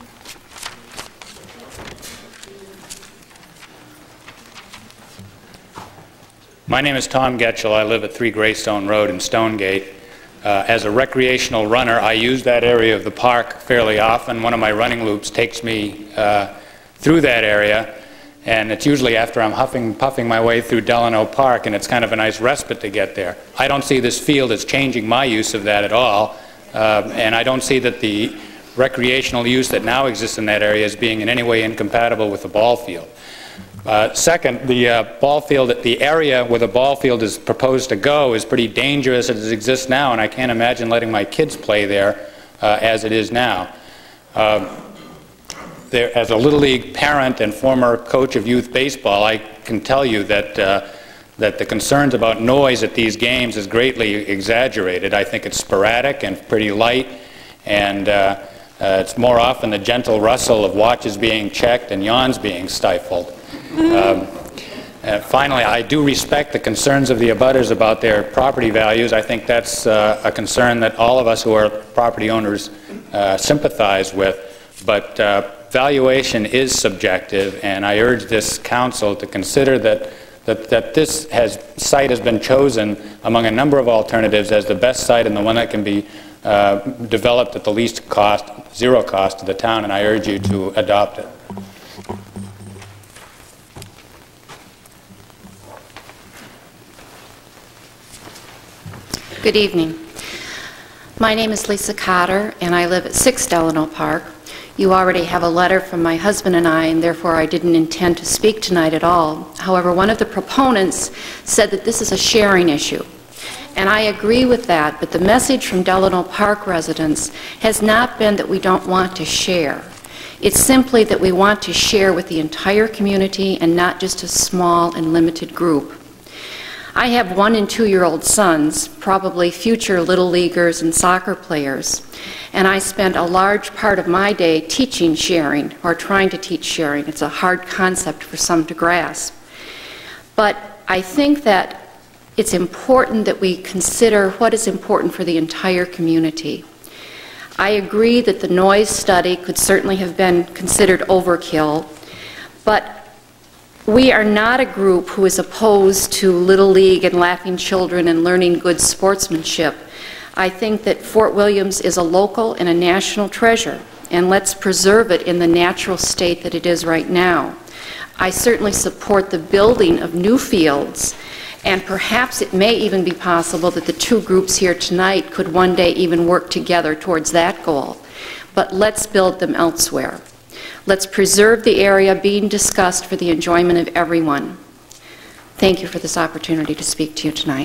My name is Tom Getchell. I live at three Greystone Road in Stonegate. Uh, as a recreational runner, I use that area of the park fairly often. One of my running loops takes me uh, through that area, and it's usually after I'm huffing, puffing my way through Delano Park, and it's kind of a nice respite to get there. I don't see this field as changing my use of that at all, uh, and I don't see that the recreational use that now exists in that area as being in any way incompatible with the ball field. Uh, second, the uh, ball field, the area where the ball field is proposed to go is pretty dangerous as it exists now, and I can't imagine letting my kids play there uh, as it is now. Uh, There, as a Little League parent and former coach of youth baseball, I can tell you that, uh, that the concerns about noise at these games is greatly exaggerated. I think it's sporadic and pretty light, and uh, uh, it's more often the gentle rustle of watches being checked and yawns being stifled. Um, uh, finally, I do respect the concerns of the abutters about their property values. I think that's uh, a concern that all of us who are property owners uh, sympathize with, but uh, valuation is subjective, and I urge this council to consider that, that, that this has, site has been chosen among a number of alternatives as the best site and the one that can be uh, developed at the least cost, zero cost to the town, and I urge you to adopt it. Good evening. My name is Lisa Cotter, and I live at six Delano Park. You already have a letter from my husband and I, and therefore I didn't intend to speak tonight at all. However, one of the proponents said that this is a sharing issue. And I agree with that, but the message from Delano Park residents has not been that we don't want to share. It's simply that we want to share with the entire community and not just a small and limited group. I have one and two-year-old sons, probably future Little Leaguers and soccer players, and I spend a large part of my day teaching sharing, or trying to teach sharing. It's a hard concept for some to grasp. But I think that it's important that we consider what is important for the entire community. I agree that the noise study could certainly have been considered overkill, but we are not a group who is opposed to Little League and Laughing Children and learning good sportsmanship. I think that Fort Williams is a local and a national treasure, and let's preserve it in the natural state that it is right now. I certainly support the building of new fields, and perhaps it may even be possible that the two groups here tonight could one day even work together towards that goal. But let's build them elsewhere. Let's preserve the area being discussed for the enjoyment of everyone. Thank you for this opportunity to speak to you tonight.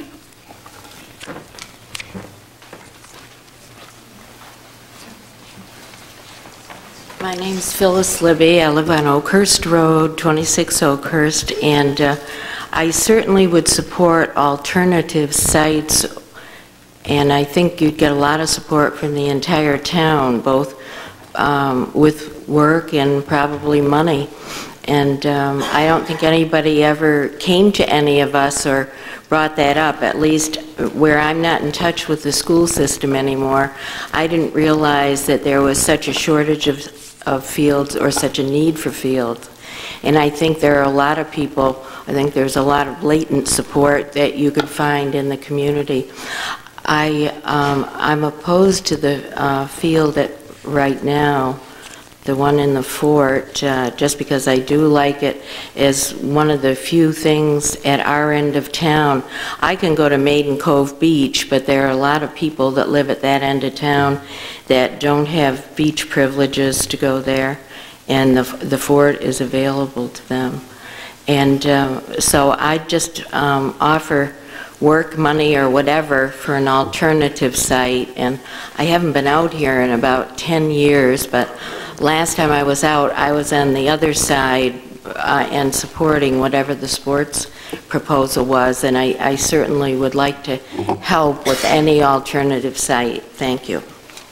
My name's Phyllis Libby. I live on Oakhurst Road, twenty-six Oakhurst, and uh, I certainly would support alternative sites, and I think you'd get a lot of support from the entire town, both um, with work and probably money. And um, I don't think anybody ever came to any of us or brought that up, at least where I'm not in touch with the school system anymore. I didn't realize that there was such a shortage of, of fields or such a need for fields. And I think there are a lot of people, I think there's a lot of latent support that you could find in the community. I, um, I'm opposed to the uh, field at, right now, the one in the fort, uh, just because I do like it as one of the few things at our end of town. I can go to Maiden Cove Beach, but there are a lot of people that live at that end of town that don't have beach privileges to go there, and the, the fort is available to them. And uh, so I just um, offer work, money, or whatever for an alternative site. And I haven't been out here in about ten years, but last time I was out, I was on the other side uh, and supporting whatever the sports proposal was, and I, I certainly would like to help with any alternative site. Thank you.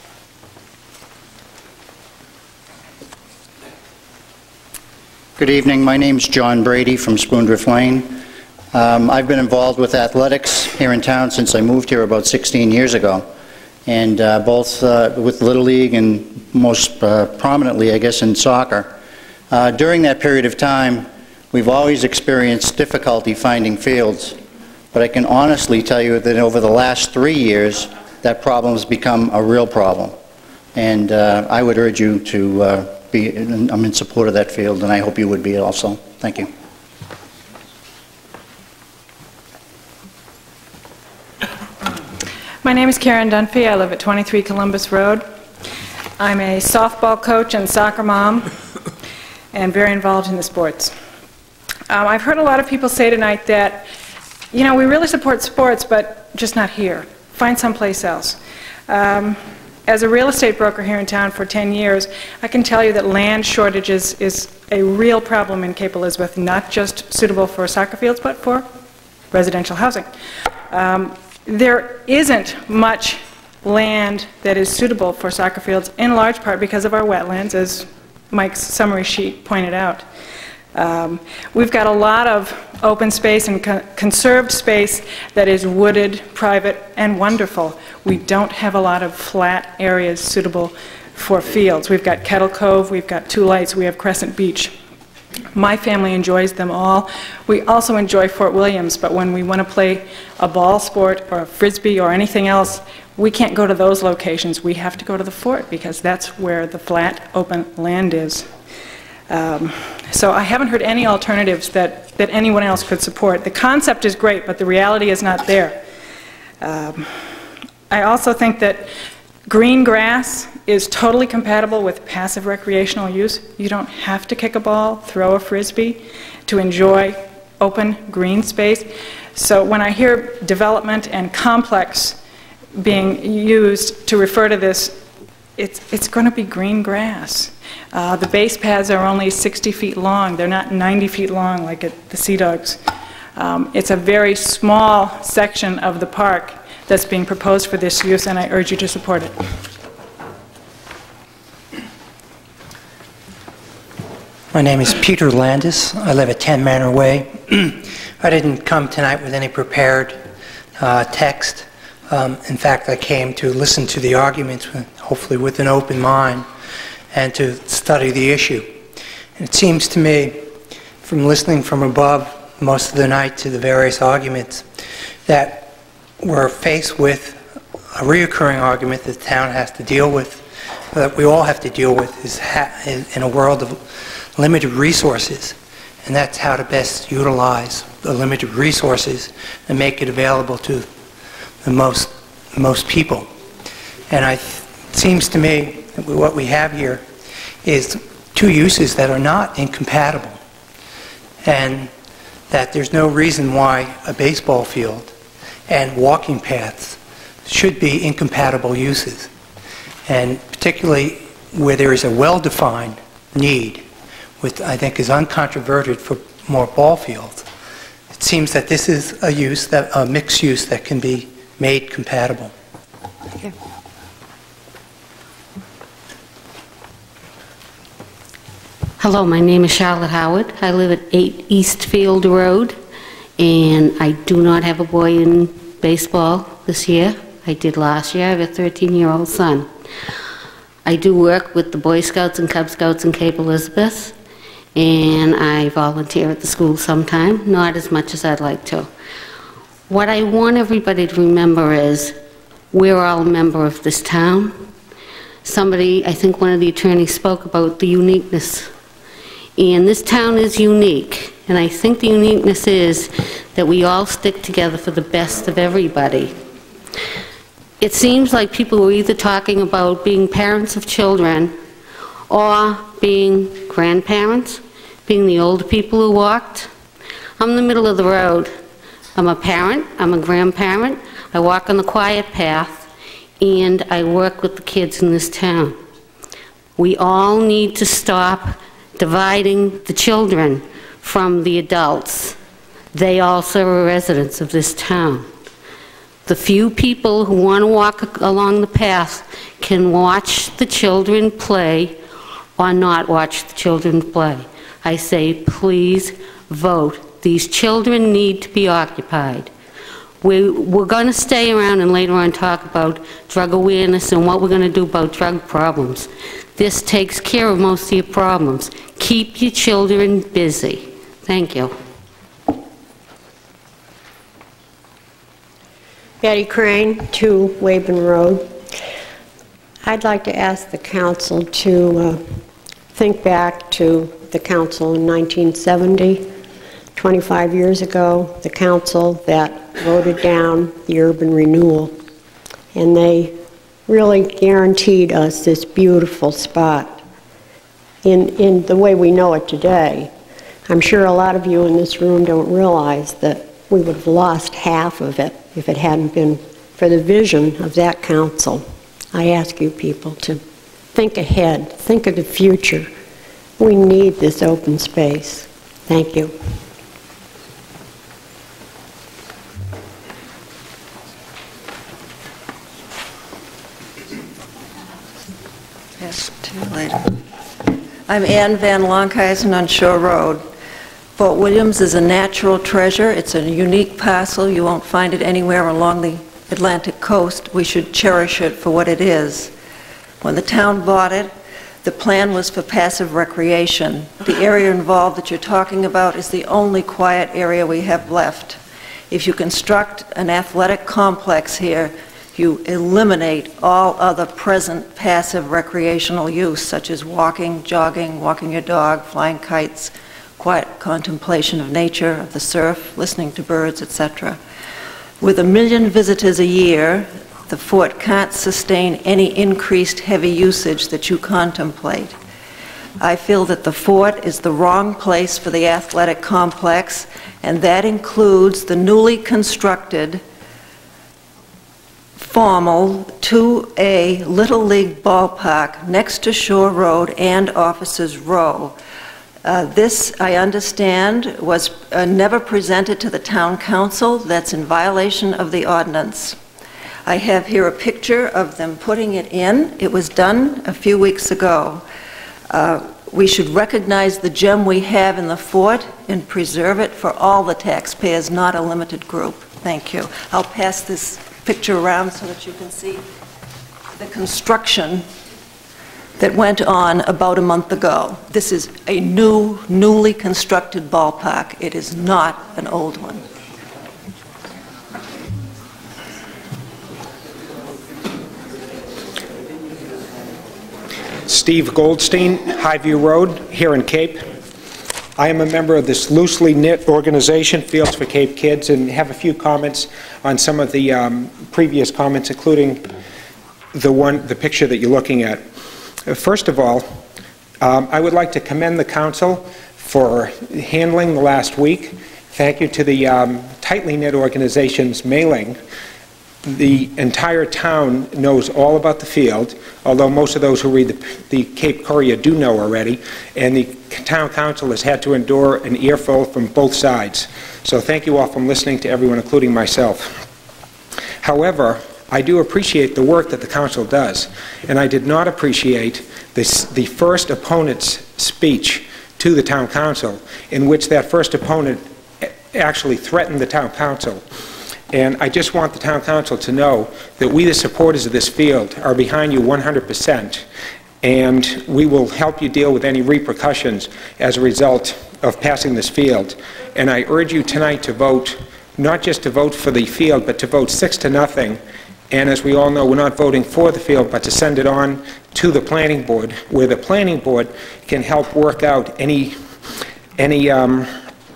Good evening. My name is John Brady from Spoondrift Lane. Um, I've been involved with athletics here in town since I moved here about sixteen years ago, and uh, both uh, with Little League and most uh, prominently, I guess, in soccer. Uh, during that period of time, we've always experienced difficulty finding fields, but I can honestly tell you that over the last three years, that problem has become a real problem. And uh, I would urge you to uh, be, I'm in support of that field, and I hope you would be also. Thank you. My name is Karen Dunphy. I live at twenty-three Columbus Road. I'm a softball coach and soccer mom and very involved in the sports. Um, I've heard a lot of people say tonight that, you know, we really support sports, but just not here. Find someplace else. Um, as a real estate broker here in town for ten years, I can tell you that land shortages is a real problem in Cape Elizabeth, not just suitable for soccer fields, but for residential housing. Um, there isn't much land that is suitable for soccer fields, in large part because of our wetlands, as Mike's summary sheet pointed out. Um, we've got a lot of open space and co conserved space that is wooded, private, and wonderful. We don't have a lot of flat areas suitable for fields. We've got Kettle Cove, we've got Two Lights, we have Crescent Beach. My family enjoys them all. We also enjoy Fort Williams, but when we want to play a ball sport or a frisbee or anything else, we can't go to those locations. We have to go to the fort because that's where the flat, open land is. Um, so I haven't heard any alternatives that, that anyone else could support. The concept is great, but the reality is not there. Um, I also think that green grass is totally compatible with passive recreational use. You don't have to kick a ball, throw a frisbee to enjoy open green space. So when I hear development and complex being used to refer to this, it's, it's going to be green grass. Uh, the base paths are only sixty feet long. They're not ninety feet long like at the Sea Dogs. Um, it's a very small section of the park that's being proposed for this use, and I urge you to support it. My name is Peter Landis. I live at ten Manor Way. I didn't come tonight with any prepared uh, text. Um, in fact, I came to listen to the arguments, with, hopefully with an open mind, and to study the issue. And it seems to me, from listening from above most of the night to the various arguments, that we're faced with a reoccurring argument that the town has to deal with, that we all have to deal with, is ha in a world of limited resources. And that's how to best utilize the limited resources and make it available to the most, most people. And I, it seems to me that what we have here is two uses that are not incompatible, and that there's no reason why a baseball field and walking paths should be incompatible uses. And particularly where there is a well-defined need, which I think is uncontroverted for more ball fields, it seems that this is a use, that a mixed use that can be made compatible. Thank you. Hello, my name is Charlotte Howard. I live at eight Eastfield Road, and I do not have a boy in baseball this year. I did last year. I have a thirteen-year-old son. I do work with the Boy Scouts and Cub Scouts in Cape Elizabeth, and I volunteer at the school sometime, not as much as I'd like to. What I want everybody to remember is we're all a member of this town. somebody, I think one of the attorneys spoke about the uniqueness. And this town is unique, and I think the uniqueness is that we all stick together for the best of everybody. It seems like people were either talking about being parents of children or being grandparents, being the older people who walked. I'm in the middle of the road. I'm a parent, I'm a grandparent, I walk on the quiet path, and I work with the kids in this town. We all need to stop dividing the children from the adults. They also are residents of this town. The few people who want to walk along the path can watch the children play or not watch the children play. I say, please vote. These children need to be occupied. We, we're going to stay around and later on talk about drug awareness and what we're going to do about drug problems. This takes care of most of your problems. Keep your children busy. Thank you. Betty Crane, two Weyburn Road. I'd like to ask the council to uh, think back to the council in nineteen seventy, twenty-five years ago, the council that voted down the urban renewal. And they really guaranteed us this beautiful spot in, in the way we know it today. I'm sure a lot of you in this room don't realize that we would have lost half of it if it hadn't been for the vision of that council. I ask you people to think ahead, think of the future. We need this open space. Thank you. Yes, too later. I'm Ann Van Lonkhuizen on Shore Road. Fort Williams is a natural treasure. It's a unique parcel. You won't find it anywhere along the Atlantic coast. We should cherish it for what it is. When the town bought it, the plan was for passive recreation. The area involved that you're talking about is the only quiet area we have left. If you construct an athletic complex here, you eliminate all other present passive recreational use, such as walking, jogging, walking your dog, flying kites, quiet contemplation of nature, of the surf, listening to birds, et cetera. With a million visitors a year, the fort can't sustain any increased heavy usage that you contemplate. I feel that the fort is the wrong place for the athletic complex, and that includes the newly constructed formal two A Little League ballpark next to Shore Road and Officers Row. Uh, this, I understand, was uh, never presented to the town council. That's in violation of the ordinance. I have here a picture of them putting it in. It was done a few weeks ago. Uh, we should recognize the gem we have in the fort and preserve it for all the taxpayers, not a limited group. Thank you. I'll pass this picture around so that you can see the construction that went on about a month ago. This is a new, newly constructed ballpark. It is not an old one. Steve Goldstein, Highview Road, here in Cape. I am a member of this loosely knit organization, Fields for Cape Kids, and have a few comments on some of the um, previous comments, including the one, the picture that you're looking at. First of all, um, I would like to commend the council for handling the last week. Thank you to the um, tightly knit organization's mailing. The entire town knows all about the field, although most of those who read the, the Cape Courier do know already, and the town council has had to endure an earful from both sides. So thank you all for listening to everyone, including myself. However, I do appreciate the work that the council does, and I did not appreciate this, the first opponent's speech to the town council, in which that first opponent actually threatened the town council. And I just want the town council to know that we, the supporters of this field, are behind you one hundred percent, and we will help you deal with any repercussions as a result of passing this field. And I urge you tonight to vote, not just to vote for the field, but to vote six to nothing And as we all know, we're not voting for the field, but to send it on to the planning board, where the planning board can help work out any, any um,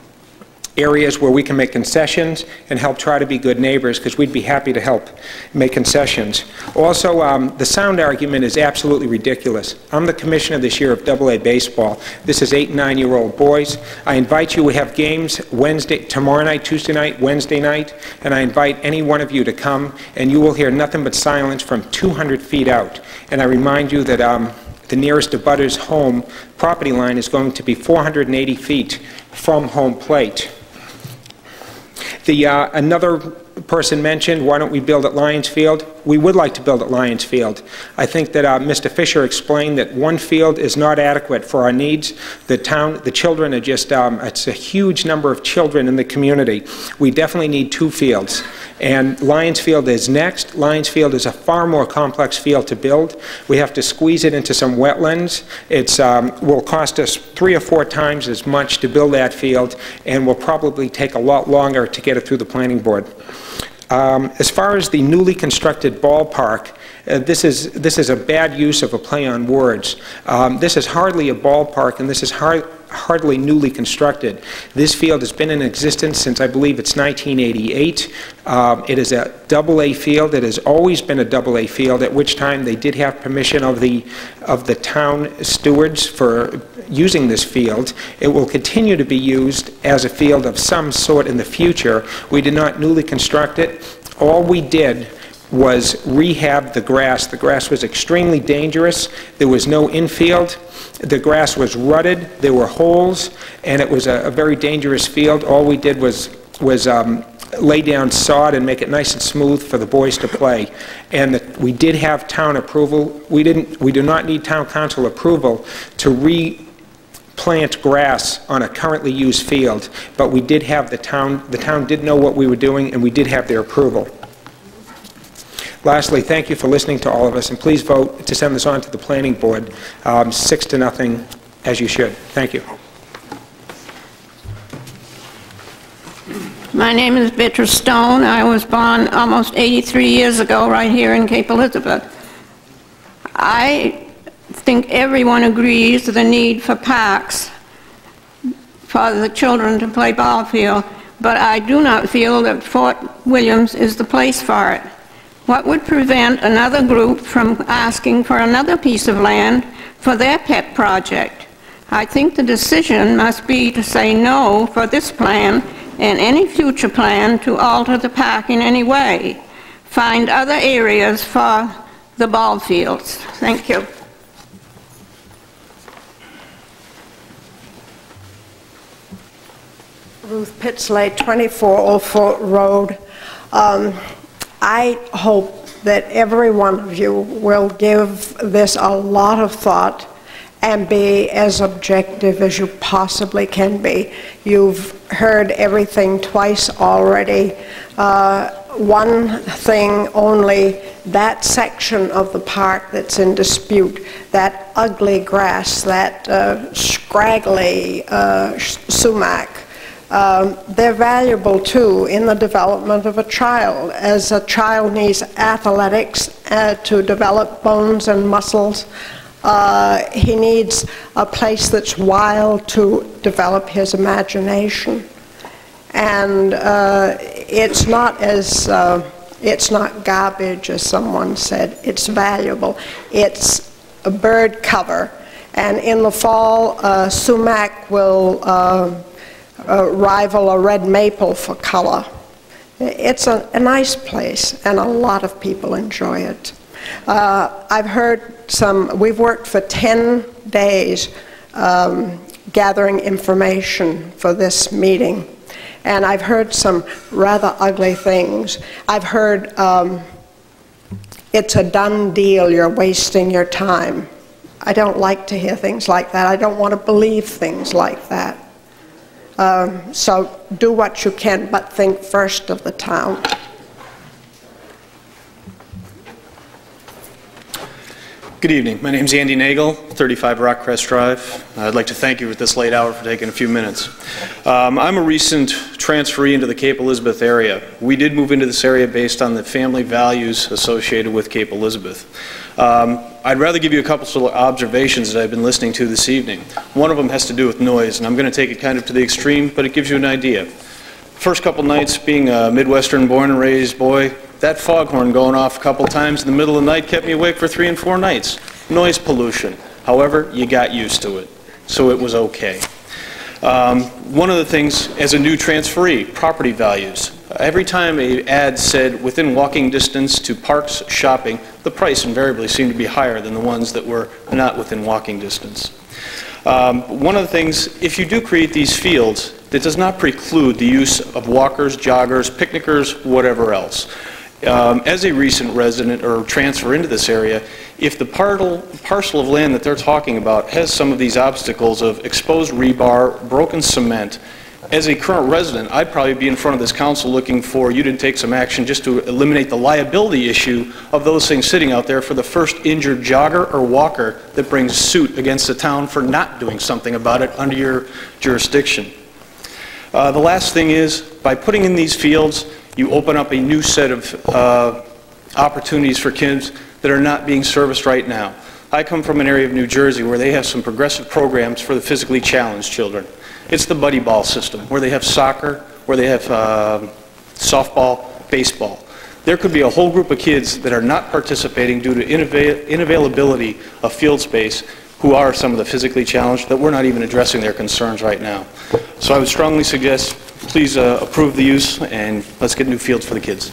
areas where we can make concessions and help try to be good neighbors, because we'd be happy to help make concessions. Also, um, the sound argument is absolutely ridiculous. I'm the commissioner this year of double A baseball. This is eight and nine-year-old boys. I invite you, we have games Wednesday, tomorrow night, Tuesday night, Wednesday night, and I invite any one of you to come, and you will hear nothing but silence from two hundred feet out. And I remind you that um, the nearest abutter's home property line is going to be four hundred eighty feet from home plate. The, uh, another person mentioned, why don't we build at Lions Field? We would like to build at Lions Field. I think that uh, Mister Fisher explained that one field is not adequate for our needs. The town, the children are just, um, it's a huge number of children in the community. We definitely need two fields. And Lions Field is next. Lions Field is a far more complex field to build. We have to squeeze it into some wetlands. It um, will cost us three or four times as much to build that field, and will probably take a lot longer to get it through the planning board. Um, as far as the newly constructed ballpark, uh, this is this is a bad use of a play on words. Um, this is hardly a ballpark, and this is hard, hardly newly constructed. This field has been in existence since, I believe, it's nineteen eighty-eight. Um, it is a double A field. It has always been a double A field, at which time they did have permission of the of the town stewards for using this field. It will continue to be used as a field of some sort in the future. We did not newly construct it. All we did was rehab the grass. The grass was extremely dangerous. There was no infield. The grass was rutted. There were holes, and it was a, a very dangerous field. All we did was was um, lay down sod and make it nice and smooth for the boys to play. And the, we did have town approval. We didn't. We do not need town council approval to re. plant grass on a currently used field, but we did have the town, the town did know what we were doing, and we did have their approval. Lastly, thank you for listening to all of us, and please vote to send this on to the planning board, um, six to nothing, as you should. Thank you. My name is Beatrice Stone. I was born almost eighty-three years ago right here in Cape Elizabeth. I think everyone agrees to the need for parks for the children to play ball field, but I do not feel that Fort Williams is the place for it. What would prevent another group from asking for another piece of land for their pet project? I think the decision must be to say no for this plan and any future plan to alter the park in any way. Find other areas for the ball fields. Thank you. Ruth Pitsley, twenty-four Old Fort Road. Um, I hope that every one of you will give this a lot of thought and be as objective as you possibly can be. You've heard everything twice already. Uh, one thing only, that section of the park that's in dispute, that ugly grass, that uh, scraggly uh, sumac, Um, they're valuable too in the development of a child. As a child needs athletics uh, to develop bones and muscles, uh, he needs a place that's wild to develop his imagination. And uh, it's not as uh, it's not garbage, as someone said. It's valuable. It's a bird cover, and in the fall, uh, sumac will Uh, Uh, rival a red maple for color. It's a, a nice place, and a lot of people enjoy it. Uh, I've heard some, we've worked for ten days um, gathering information for this meeting, and I've heard some rather ugly things. I've heard um, it's a done deal, you're wasting your time. I don't like to hear things like that. I don't want to believe things like that. Um, so do what you can, but think first of the town. Good evening. My name is Andy Nagel, thirty-five Rockcrest Drive. I'd like to thank you at this late hour for taking a few minutes. Um, I'm a recent transferee into the Cape Elizabeth area. We did move into this area based on the family values associated with Cape Elizabeth. Um, I'd rather give you a couple of observations that I've been listening to this evening. One of them has to do with noise, and I'm going to take it kind of to the extreme, but it gives you an idea. First couple nights, being a Midwestern born and raised boy, that foghorn going off a couple times in the middle of the night kept me awake for three and four nights. Noise pollution. However, you got used to it, so it was okay. Um, one of the things, as a new transferee, property values. Every time an ad said within walking distance to parks, shopping, the price invariably seemed to be higher than the ones that were not within walking distance. Um, one of the things, if you do create these fields, that does not preclude the use of walkers, joggers, picnickers, whatever else. Um, as a recent resident or transfer into this area, if the parcel, parcel of land that they're talking about has some of these obstacles of exposed rebar, broken cement, as a current resident, I'd probably be in front of this council looking for you to take some action just to eliminate the liability issue of those things sitting out there for the first injured jogger or walker that brings suit against the town for not doing something about it under your jurisdiction. Uh, the last thing is, by putting in these fields, you open up a new set of uh, opportunities for kids that are not being serviced right now. I come from an area of New Jersey where they have some progressive programs for the physically challenged children. It's the buddy ball system, where they have soccer, where they have uh, softball, baseball. There could be a whole group of kids that are not participating due to inava- inavailability of field space who are some of the physically challenged that we're not even addressing their concerns right now. So I would strongly suggest please uh, approve the use and let's get new fields for the kids.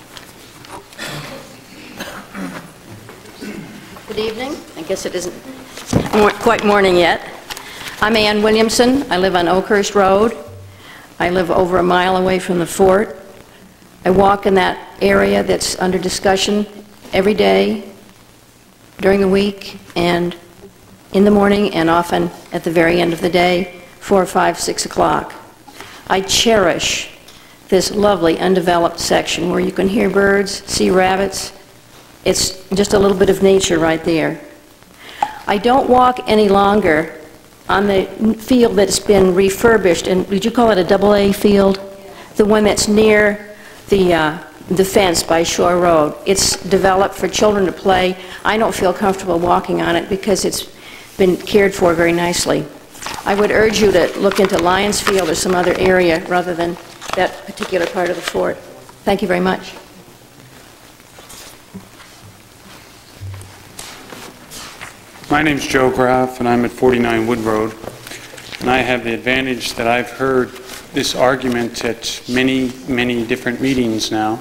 Good evening. I guess it isn't mor- quite morning yet. I'm Ann Williamson. I live on Oakhurst Road. I live over a mile away from the fort. I walk in that area that's under discussion every day, during the week, and in the morning, and often at the very end of the day, four, five, six o'clock. I cherish this lovely undeveloped section where you can hear birds, see rabbits. It's just a little bit of nature right there. I don't walk any longer on the field that's been refurbished, and did you call it a double A field? The one that's near the, uh, the fence by Shore Road. It's developed for children to play. I don't feel comfortable walking on it because it's been cared for very nicely. I would urge you to look into Lions Field or some other area rather than that particular part of the fort. Thank you very much. My name's Joe Graff, and I'm at forty-nine Wood Road. And I have the advantage that I've heard this argument at many, many different meetings now.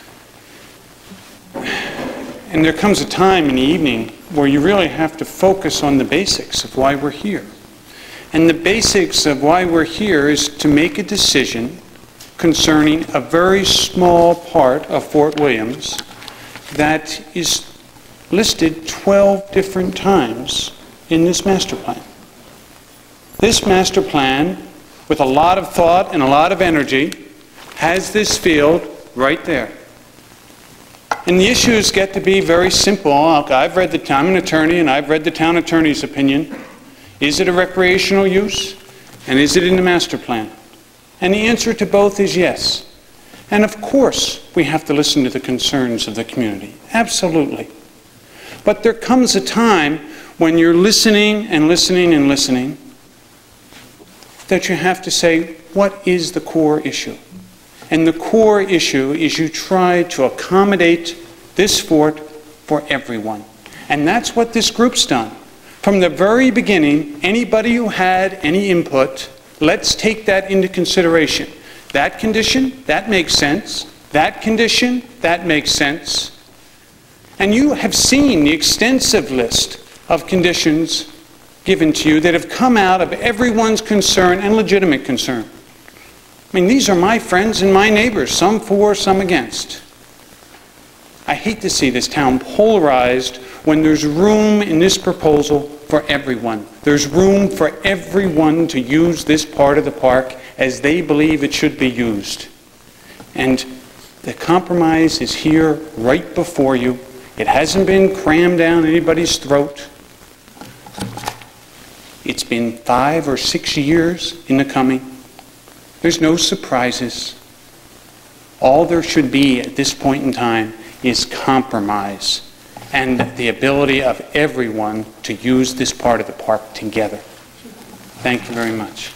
And there comes a time in the evening where you really have to focus on the basics of why we're here. And the basics of why we're here is to make a decision concerning a very small part of Fort Williams that is listed twelve different times in this master plan. This master plan, with a lot of thought and a lot of energy, has this field right there. And the issues get to be very simple. I've read the, I'm an attorney, and I've read the town attorney's opinion. Is it a recreational use? And is it in the master plan? And the answer to both is yes. And of course, we have to listen to the concerns of the community. Absolutely. But there comes a time when you're listening and listening and listening that you have to say, what is the core issue? And the core issue is you try to accommodate this fort for everyone. And that's what this group's done. From the very beginning, anybody who had any input, let's take that into consideration. That condition, that makes sense. That condition, that makes sense. And you have seen the extensive list of conditions given to you that have come out of everyone's concern and legitimate concern. I mean, these are my friends and my neighbors, some for, some against. I hate to see this town polarized when there's room in this proposal for everyone. There's room for everyone to use this part of the park as they believe it should be used. And the compromise is here right before you. It hasn't been crammed down anybody's throat. It's been five or six years in the coming. There's no surprises. All there should be at this point in time is compromise and the ability of everyone to use this part of the park together. Thank you very much.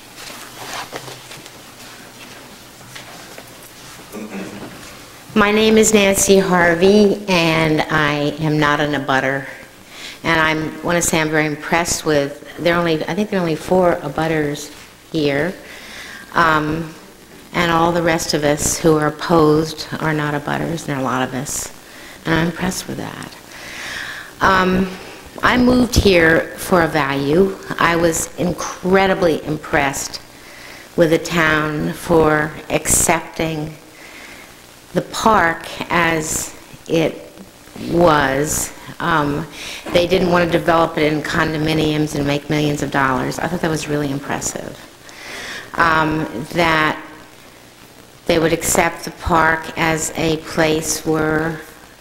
My name is Nancy Harvey, and I am not an abutter. And I want to say I'm very impressed with, there are only, I think there are only four abutters here. Um, and all the rest of us who are opposed are not abutters, and there are a lot of us. And I'm impressed with that. Um, I moved here for a value. I was incredibly impressed with the town for accepting the park as it was. Um, they didn't want to develop it in condominiums and make millions of dollars. I thought that was really impressive. Um, that they would accept the park as a place where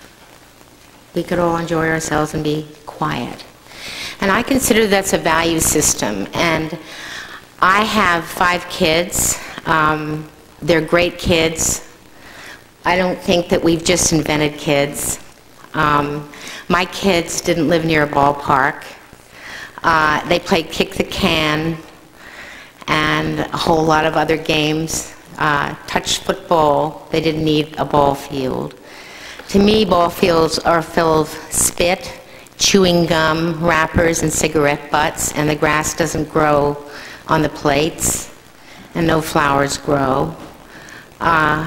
we could all enjoy ourselves and be quiet. And I consider that's a value system. And I have five kids. Um, they're great kids. I don't think that we've just invented kids. Um, my kids didn't live near a ballpark. Uh, they played kick the can and a whole lot of other games. Uh, touch football, they didn't need a ball field. To me, ball fields are full of spit, chewing gum, wrappers, and cigarette butts, and the grass doesn't grow on the plates, and no flowers grow. Uh,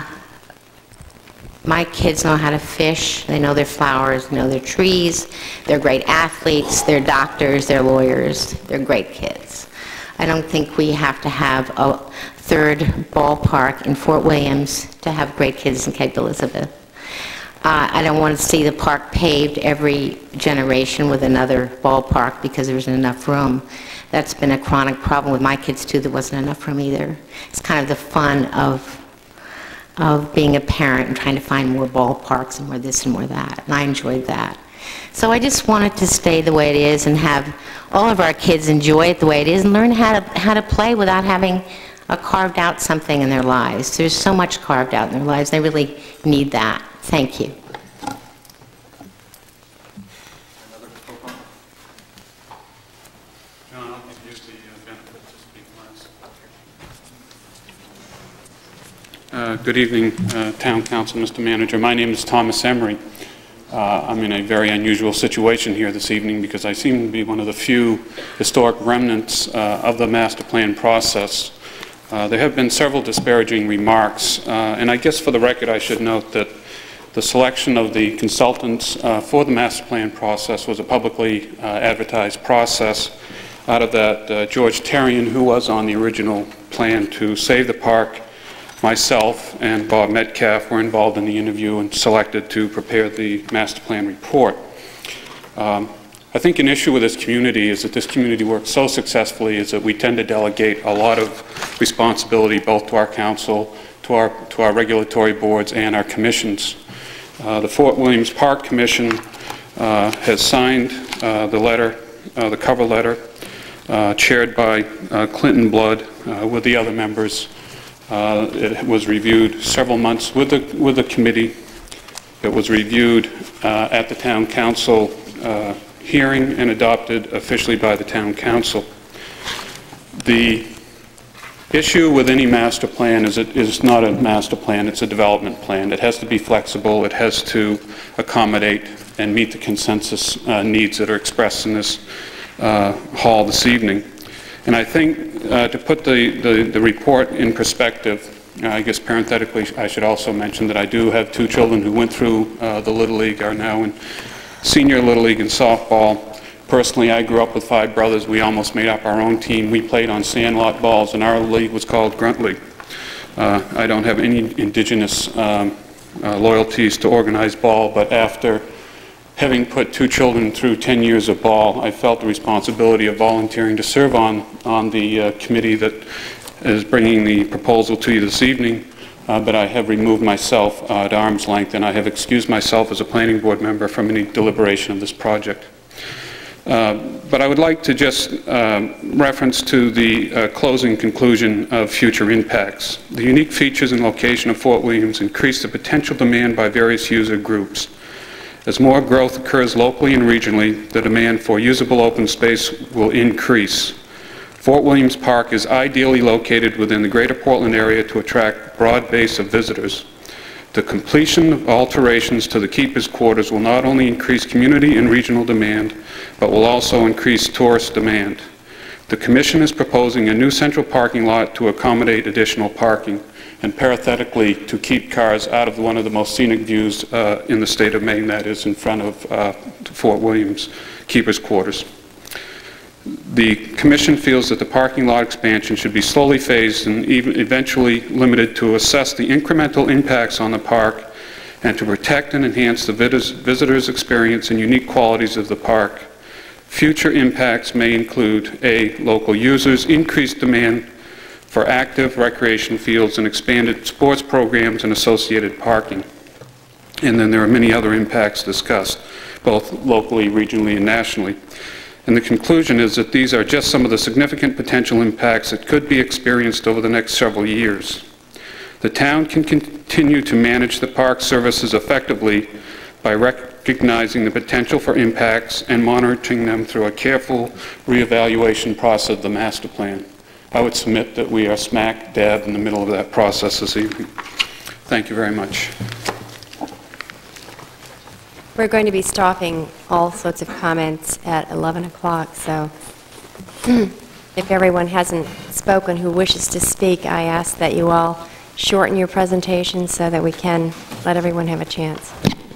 My kids know how to fish, they know their flowers, know their trees, they're great athletes, they're doctors, they're lawyers, they're great kids. I don't think we have to have a third ballpark in Fort Williams to have great kids in Cape Elizabeth. Uh, I don't want to see the park paved every generation with another ballpark because there isn't enough room. That's been a chronic problem with my kids too, there wasn't enough room either. It's kind of the fun of of being a parent and trying to find more ballparks and more this and more that, and I enjoyed that. So I just want it to stay the way it is and have all of our kids enjoy it the way it is and learn how to, how to play without having a carved out something in their lives. There's so much carved out in their lives, they really need that. Thank you. Uh, good evening, uh, Town Council, Mister Manager. My name is Thomas Emery. Uh, I'm in a very unusual situation here this evening because I seem to be one of the few historic remnants uh, of the master plan process. Uh, there have been several disparaging remarks, uh, and I guess for the record I should note that the selection of the consultants uh, for the master plan process was a publicly uh, advertised process. Out of that, uh, George Terrian, who was on the original plan to save the park, myself and Bob Metcalf were involved in the interview and selected to prepare the master plan report. Um, I think an issue with this community is that this community works so successfully is that we tend to delegate a lot of responsibility both to our council, to our, to our regulatory boards, and our commissions. Uh, the Fort Williams Park Commission uh, has signed uh, the letter, uh, the cover letter, uh, chaired by uh, Clinton Blood uh, with the other members. Uh, it was reviewed several months with the, with the committee. It was reviewed uh, at the town council uh, hearing and adopted officially by the town council. The issue with any master plan is it is not a master plan, it's a development plan. It has to be flexible, it has to accommodate and meet the consensus uh, needs that are expressed in this uh, hall this evening. And I think uh, to put the, the, the report in perspective, uh, I guess parenthetically I should also mention that I do have two children who went through uh, the Little League, are now in senior Little League and softball. Personally, I grew up with five brothers. We almost made up our own team. We played on sandlot balls, and our league was called Grunt League. Uh, I don't have any indigenous um, uh, loyalties to organized ball, but after having put two children through ten years of ball, I felt the responsibility of volunteering to serve on, on the uh, committee that is bringing the proposal to you this evening. uh, but I have removed myself uh, at arm's length, and I have excused myself as a planning board member from any deliberation of this project. Uh, but I would like to just uh, reference to the uh, closing conclusion of future impacts. The unique features and location of Fort Williams increase the potential demand by various user groups. As more growth occurs locally and regionally, the demand for usable open space will increase. Fort Williams Park is ideally located within the greater Portland area to attract a broad base of visitors. The completion of alterations to the keepers' quarters will not only increase community and regional demand, but will also increase tourist demand. The Commission is proposing a new central parking lot to accommodate additional parking, and parenthetically, to keep cars out of one of the most scenic views uh, in the state of Maine, that is in front of uh, Fort Williams keepers' quarters. The Commission feels that the parking lot expansion should be slowly phased and even eventually limited to assess the incremental impacts on the park and to protect and enhance the visitors' experience and unique qualities of the park. Future impacts may include A, local users, increased demand for active recreation fields and expanded sports programs and associated parking. And then there are many other impacts discussed, both locally, regionally, and nationally. And the conclusion is that these are just some of the significant potential impacts that could be experienced over the next several years. The town can continue to manage the park services effectively by recognizing the potential for impacts and monitoring them through a careful reevaluation process of the master plan. I would submit that we are smack dab in the middle of that process this evening. Thank you very much. We're going to be stopping all sorts of comments at eleven o'clock, so if everyone hasn't spoken who wishes to speak, I ask that you all shorten your presentation so that we can let everyone have a chance.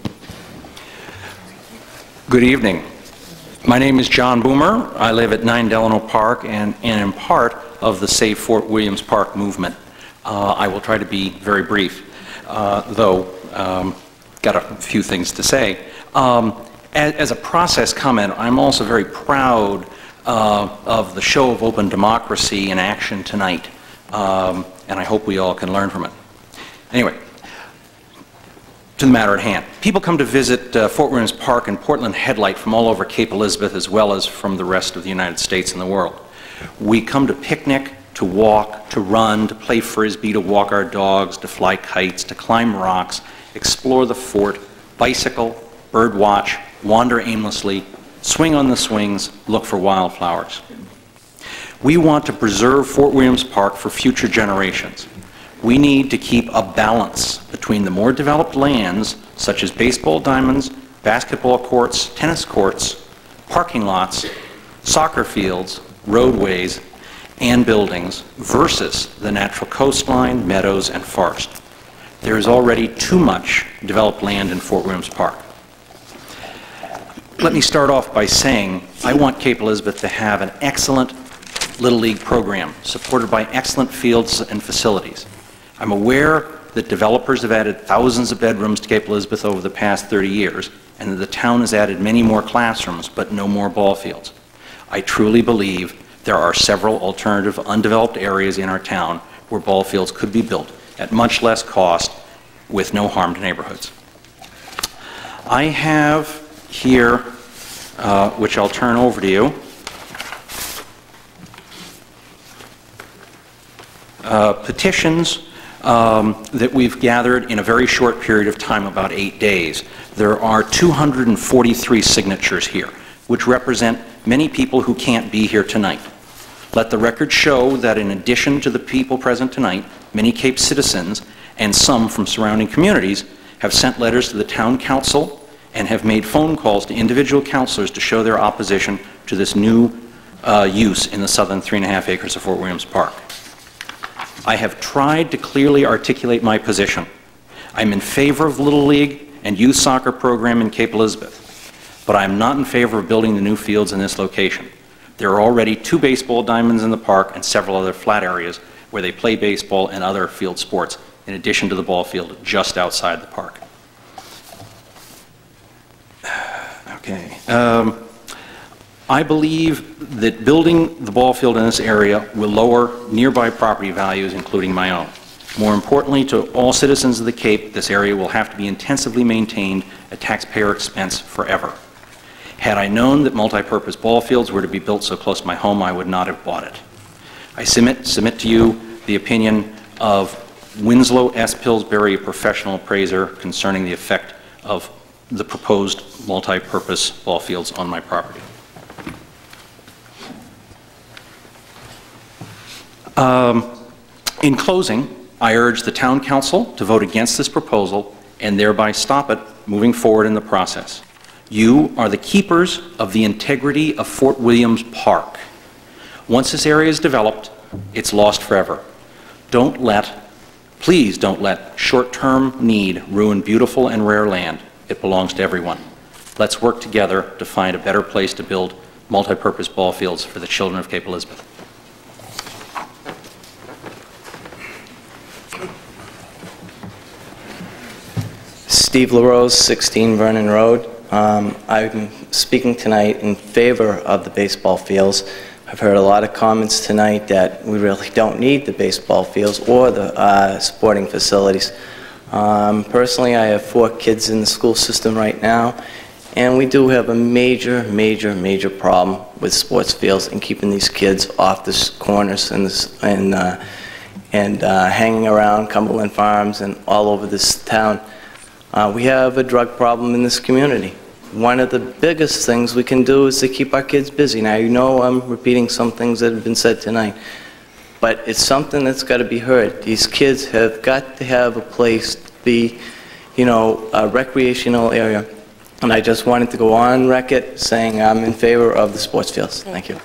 Good evening. My name is John Boomer. I live at nine Delano Park and, and am part of the Save Fort Williams Park movement. Uh, I will try to be very brief, uh, though um, got a few things to say. Um, as, as a process comment, I'm also very proud uh, of the show of open democracy in action tonight, um, and I hope we all can learn from it. Anyway, to the matter at hand. People come to visit uh, Fort Williams Park and Portland Headlight from all over Cape Elizabeth as well as from the rest of the United States and the world. We come to picnic, to walk, to run, to play frisbee, to walk our dogs, to fly kites, to climb rocks, explore the fort, bicycle, bird watch, wander aimlessly, swing on the swings, look for wildflowers. We want to preserve Fort Williams Park for future generations. We need to keep a balance between the more developed lands, such as baseball diamonds, basketball courts, tennis courts, parking lots, soccer fields, roadways, and buildings, versus the natural coastline, meadows, and forest. There is already too much developed land in Fort Williams Park. Let me start off by saying I want Cape Elizabeth to have an excellent Little League program supported by excellent fields and facilities. I'm aware that developers have added thousands of bedrooms to Cape Elizabeth over the past thirty years, and that the town has added many more classrooms, but no more ball fields. I truly believe there are several alternative undeveloped areas in our town where ball fields could be built at much less cost with no harm to neighborhoods. I have here, uh, which I'll turn over to you, uh, petitions um, that we've gathered in a very short period of time, about eight days. There are two hundred forty-three signatures here, which represent many people who can't be here tonight. Let the record show that in addition to the people present tonight, many Cape citizens and some from surrounding communities have sent letters to the town council and have made phone calls to individual councilors to show their opposition to this new uh, use in the southern three and a half acres of Fort Williams Park. I have tried to clearly articulate my position. I'm in favor of Little League and youth soccer program in Cape Elizabeth, but I'm not in favor of building the new fields in this location. There are already two baseball diamonds in the park and several other flat areas where they play baseball and other field sports, in addition to the ball field just outside the park. Okay. Um, I believe that building the ball field in this area will lower nearby property values, including my own. More importantly, to all citizens of the Cape, this area will have to be intensively maintained at taxpayer expense forever. Had I known that multi-purpose ball fields were to be built so close to my home, I would not have bought it. I submit, submit to you the opinion of Winslow S. Pillsbury, a professional appraiser, concerning the effect of the proposed multi-purpose ball fields on my property. Um, in closing, I urge the Town Council to vote against this proposal and thereby stop it moving forward in the process. You are the keepers of the integrity of Fort Williams Park. Once this area is developed, it's lost forever. Don't let, please don't let short-term need ruin beautiful and rare land. It belongs to everyone. Let's work together to find a better place to build multi-purpose ball fields for the children of Cape Elizabeth. Steve LaRose, sixteen Vernon Road. Um, I'm speaking tonight in favor of the baseball fields. I've heard a lot of comments tonight that we really don't need the baseball fields or the uh, sporting facilities. Um, personally, I have four kids in the school system right now, and we do have a major, major, major problem with sports fields and keeping these kids off the corners and, this, and, uh, and uh, hanging around Cumberland Farms and all over this town. Uh, we have a drug problem in this community. One of the biggest things we can do is to keep our kids busy. Now, you know I'm repeating some things that have been said tonight, but it's something that's got to be heard. These kids have got to have a place to be, you know, a recreational area. And I just wanted to go on record saying I'm in favor of the sports fields. Thank you.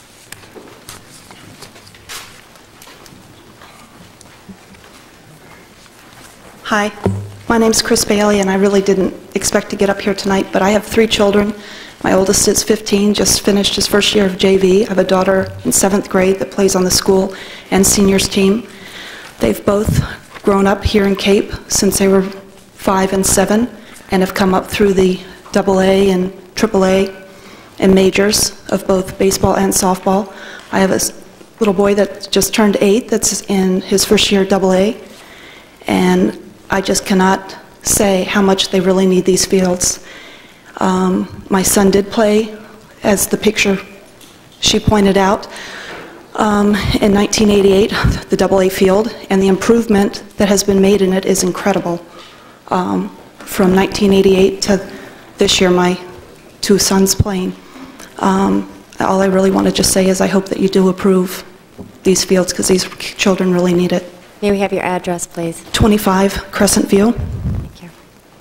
Hi. My name's Chris Bailey, and I really didn't expect to get up here tonight, but I have three children. My oldest is fifteen, just finished his first year of J V. I have a daughter in seventh grade that plays on the school and seniors team. They've both grown up here in Cape since they were five and seven and have come up through the double A and triple A and majors of both baseball and softball. I have a little boy that just turned eight that's in his first year double A, and I just cannot say how much they really need these fields. Um, my son did play, as the picture she pointed out, um, in nineteen eighty-eight, the double A field, and the improvement that has been made in it is incredible. Um, from nineteen eighty-eight to this year, my two sons playing. Um, all I really want to just say is I hope that you do approve these fields, because these children really need it. May we have your address, please? twenty-five Crescent View. Thank you.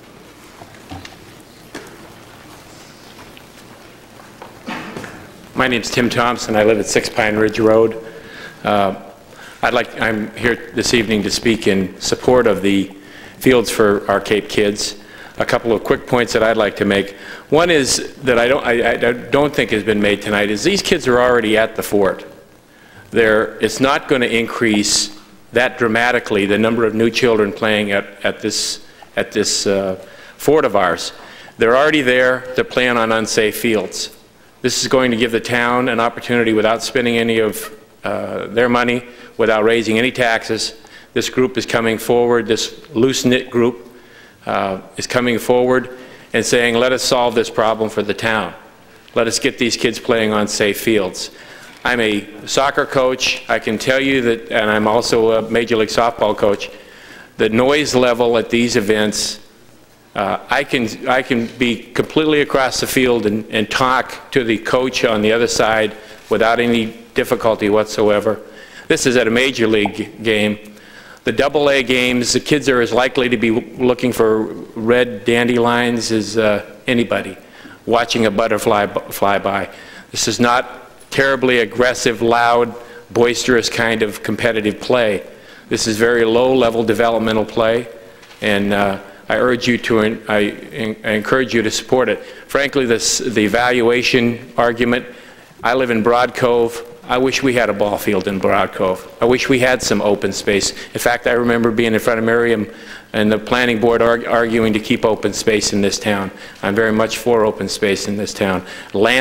My name's Tim Thompson. I live at Six Pine Ridge Road. Uh, I'd like, I'm here this evening to speak in support of the fields for our Cape kids. A couple of quick points that I'd like to make. One is that I don't, I, I don't think has been made tonight is these kids are already at the fort. They're, it's not going to increase that dramatically the number of new children playing at, at this, at this uh, fort of ours. They're already there. They're playing on unsafe fields. This is going to give the town an opportunity without spending any of uh, their money, without raising any taxes. This group is coming forward, this loose-knit group uh, is coming forward and saying, let us solve this problem for the town. Let us get these kids playing on safe fields. I'm a soccer coach. I can tell you that, and I'm also a Major League Softball coach, the noise level at these events, uh, I can I can be completely across the field and, and talk to the coach on the other side without any difficulty whatsoever. This is at a Major League game. The double A games, the kids are as likely to be looking for red dandelions as uh, anybody, watching a butterfly fly by. This is not terribly aggressive, loud, boisterous kind of competitive play. This is very low-level developmental play, and uh, I urge you to, I, I encourage you to support it. Frankly, this, the valuation argument, I live in Broad Cove. I wish we had a ball field in Broad Cove. I wish we had some open space. In fact, I remember being in front of Miriam and the planning board arg arguing to keep open space in this town. I'm very much for open space in this town.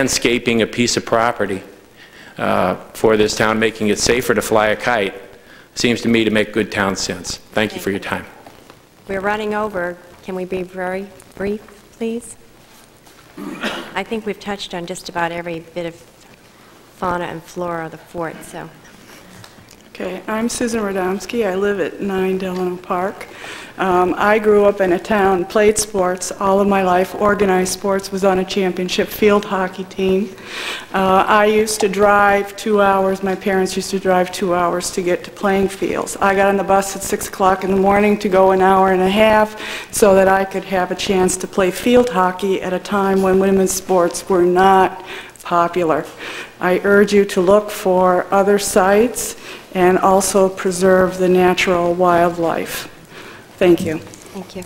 Landscaping a piece of property uh, for this town, making it safer to fly a kite. seems to me to make good town sense. Thank you for your time. We're running over. Can we be very brief, please? I think we've touched on just about every bit of fauna and flora of the fort, so. Okay, I'm Susan Radomski. I live at nine Delano Park. Um, I grew up in a town, played sports all of my life, organized sports, was on a championship field hockey team. Uh, I used to drive two hours, my parents used to drive two hours to get to playing fields. I got on the bus at six o'clock in the morning to go an hour and a half so that I could have a chance to play field hockey at a time when women's sports were not popular. I urge you to look for other sites and also preserve the natural wildlife. Thank you. Thank you.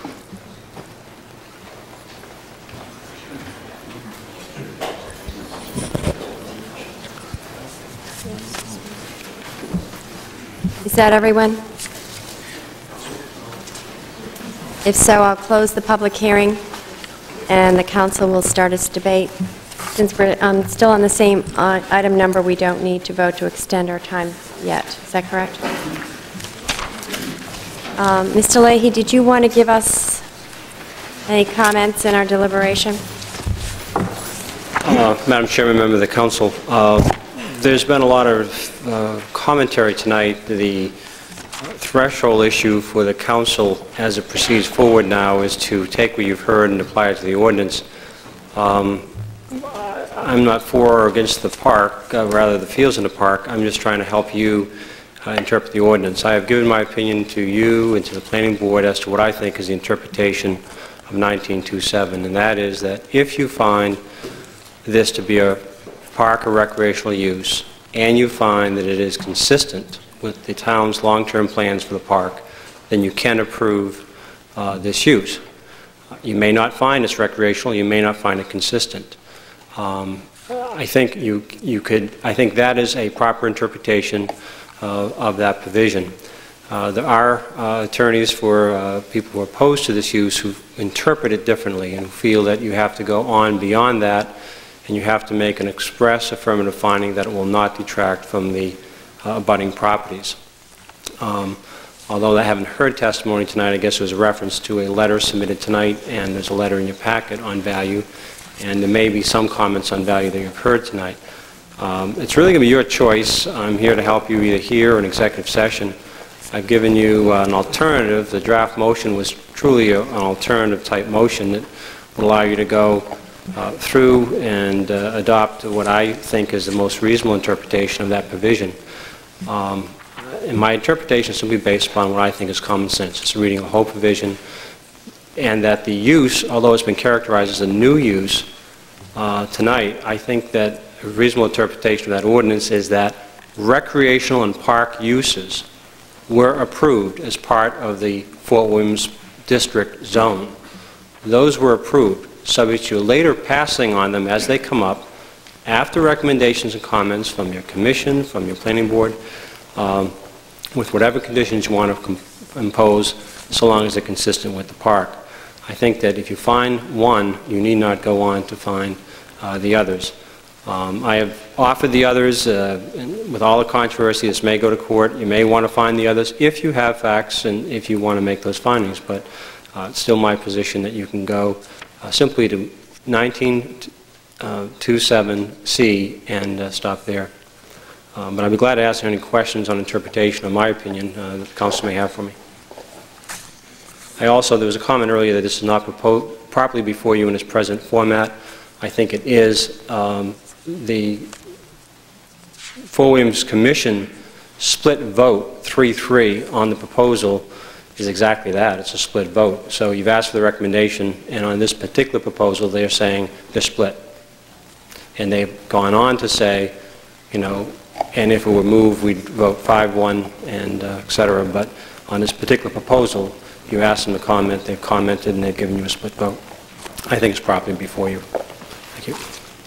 Is that everyone? If so, I'll close the public hearing and the council will start its debate. Since we're um, still on the same uh, item number, we don't need to vote to extend our time yet. Is that correct? Um, Mister Leahy, did you want to give us any comments in our deliberation? Uh, Madam Chairman, member of the council, uh, there's been a lot of uh, commentary tonight. The threshold issue for the council as it proceeds forward now is to take what you've heard and apply it to the ordinance. Um, I'm not for or against the park, uh, rather the fields in the park. I'm just trying to help you uh, interpret the ordinance. I have given my opinion to you and to the planning board as to what I think is the interpretation of nineteen twenty-seven, and that is that if you find this to be a park or recreational use, and you find that it is consistent with the town's long-term plans for the park, then you can approve uh, this use. You may not find it's recreational, you may not find it consistent. Um, I think you you could. I think that is a proper interpretation uh, of that provision. Uh, there are uh, attorneys for uh, people who are opposed to this use who interpret it differently and feel that you have to go on beyond that, and you have to make an express affirmative finding that it will not detract from the uh, abutting properties. Um, although I haven't heard testimony tonight, I guess there was a reference to a letter submitted tonight, and there's a letter in your packet on value. And there may be some comments on value that you've heard tonight. Um, it's really going to be your choice. I'm here to help you either here or in executive session. I've given you uh, an alternative. The draft motion was truly a, an alternative type motion that will allow you to go uh, through and uh, adopt what I think is the most reasonable interpretation of that provision. Um, and my interpretation is simply based upon what I think is common sense. It's reading the whole provision, and that the use, although it's been characterized as a new use uh, tonight, I think that a reasonable interpretation of that ordinance is that recreational and park uses were approved as part of the Fort Williams District zone. Those were approved, subject to later passing on them as they come up, after recommendations and comments from your commission, from your planning board, um, with whatever conditions you want to impose, so long as they're consistent with the park. I think that if you find one, you need not go on to find uh, the others. Um, I have offered the others, uh, with all the controversy, this may go to court. You may want to find the others if you have facts and if you want to make those findings, but uh, it's still my position that you can go uh, simply to nineteen twenty-seven C and uh, stop there. Um, but I'd be glad to answer any questions on interpretation of my opinion uh, that the council may have for me. I also, there was a comment earlier that this is not proposed properly before you in its present format. I think it is. Um, the Fort Williams Commission split vote, three three, on the proposal is exactly that. It's a split vote. So you've asked for the recommendation, and on this particular proposal, they're saying they're split. And they've gone on to say, you know, and if it were moved, we'd vote five one, and uh, et cetera. But on this particular proposal, you asked them to comment, they've commented, and they've given you a split vote. I think it's properly before you. Thank you.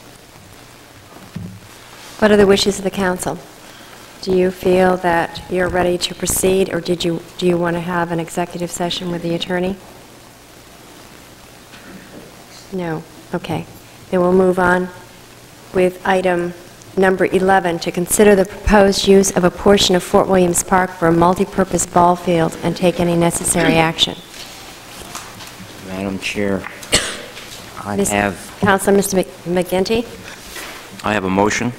What are the wishes of the council? Do you feel that you're ready to proceed, or did you, do you want to have an executive session with the attorney? No. Okay. Then we'll move on with item number eleven, to consider the proposed use of a portion of Fort Williams Park for a multi-purpose ball field and take any necessary action. Madam Chair, I Miz have, Councilor Mister Mc- McGinty? I have a motion.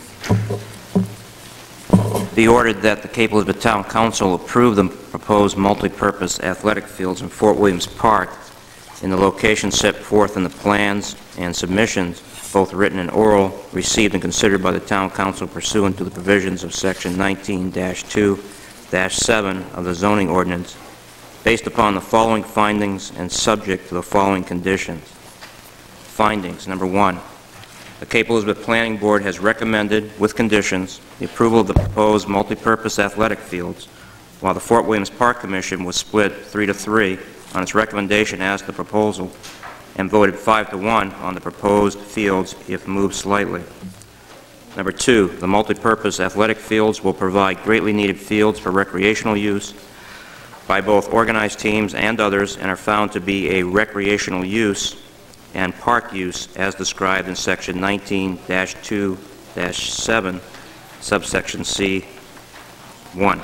Be ordered that the Cape Elizabeth Town Council approve the proposed multi-purpose athletic fields in Fort Williams Park in the location set forth in the plans and submissions, both written and oral, received and considered by the Town Council pursuant to the provisions of Section nineteen dash two dash seven of the zoning ordinance, based upon the following findings and subject to the following conditions. Findings. Number one, the Cape Elizabeth Planning Board has recommended, with conditions, the approval of the proposed multi-purpose athletic fields, while the Fort Williams Park Commission was split three to three on its recommendation as to the proposal, and voted five to one on the proposed fields if moved slightly. Number two, the multi-purpose athletic fields will provide greatly needed fields for recreational use by both organized teams and others, and are found to be a recreational use and park use as described in Section nineteen dash two dash seven, subsection C one.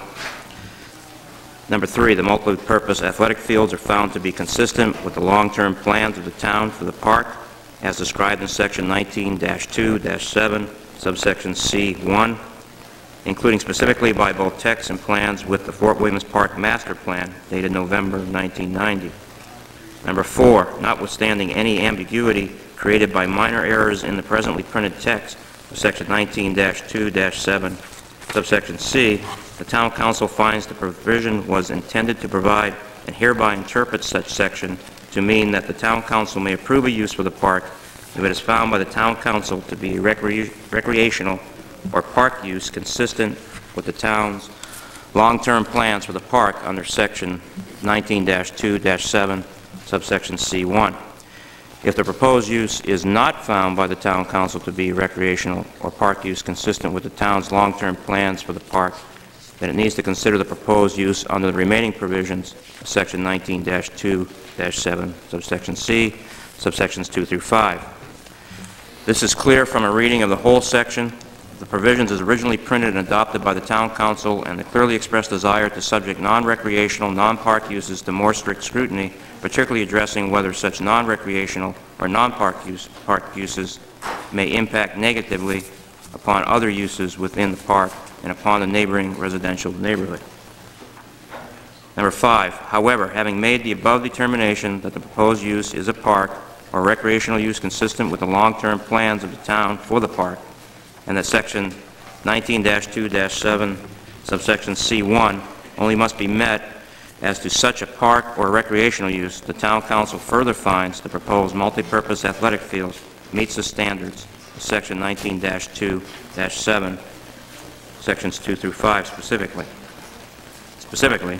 Number three, the multi-purpose athletic fields are found to be consistent with the long-term plans of the town for the park as described in Section nineteen dash two dash seven, subsection C one, including specifically by both text and plans with the Fort Williams Park Master Plan dated November nineteen ninety. Number four, notwithstanding any ambiguity created by minor errors in the presently printed text of Section nineteen dash two dash seven, subsection C, the Town Council finds the provision was intended to provide and hereby interprets such section to mean that the Town Council may approve a use for the park if it is found by the Town Council to be recre recreational or park use consistent with the town's long-term plans for the park under Section nineteen dash two dash seven, subsection C one. If the proposed use is not found by the Town Council to be recreational or park use consistent with the town's long-term plans for the park, then it needs to consider the proposed use under the remaining provisions of Section nineteen dash two dash seven, subsection C, subsections two through five. This is clear from a reading of the whole section, the provisions as originally printed and adopted by the Town Council, and the clearly expressed desire to subject non-recreational, non-park uses to more strict scrutiny, particularly addressing whether such non-recreational or non-park use, park uses may impact negatively upon other uses within the park and upon the neighboring residential neighborhood. Number five, however, having made the above determination that the proposed use is a park or recreational use consistent with the long-term plans of the town for the park, and that Section nineteen dash two dash seven, subsection C one, only must be met as to such a park or recreational use, the Town Council further finds the proposed multi-purpose athletic field meets the standards of Section nineteen dash two dash seven, sections two through five specifically. Specifically,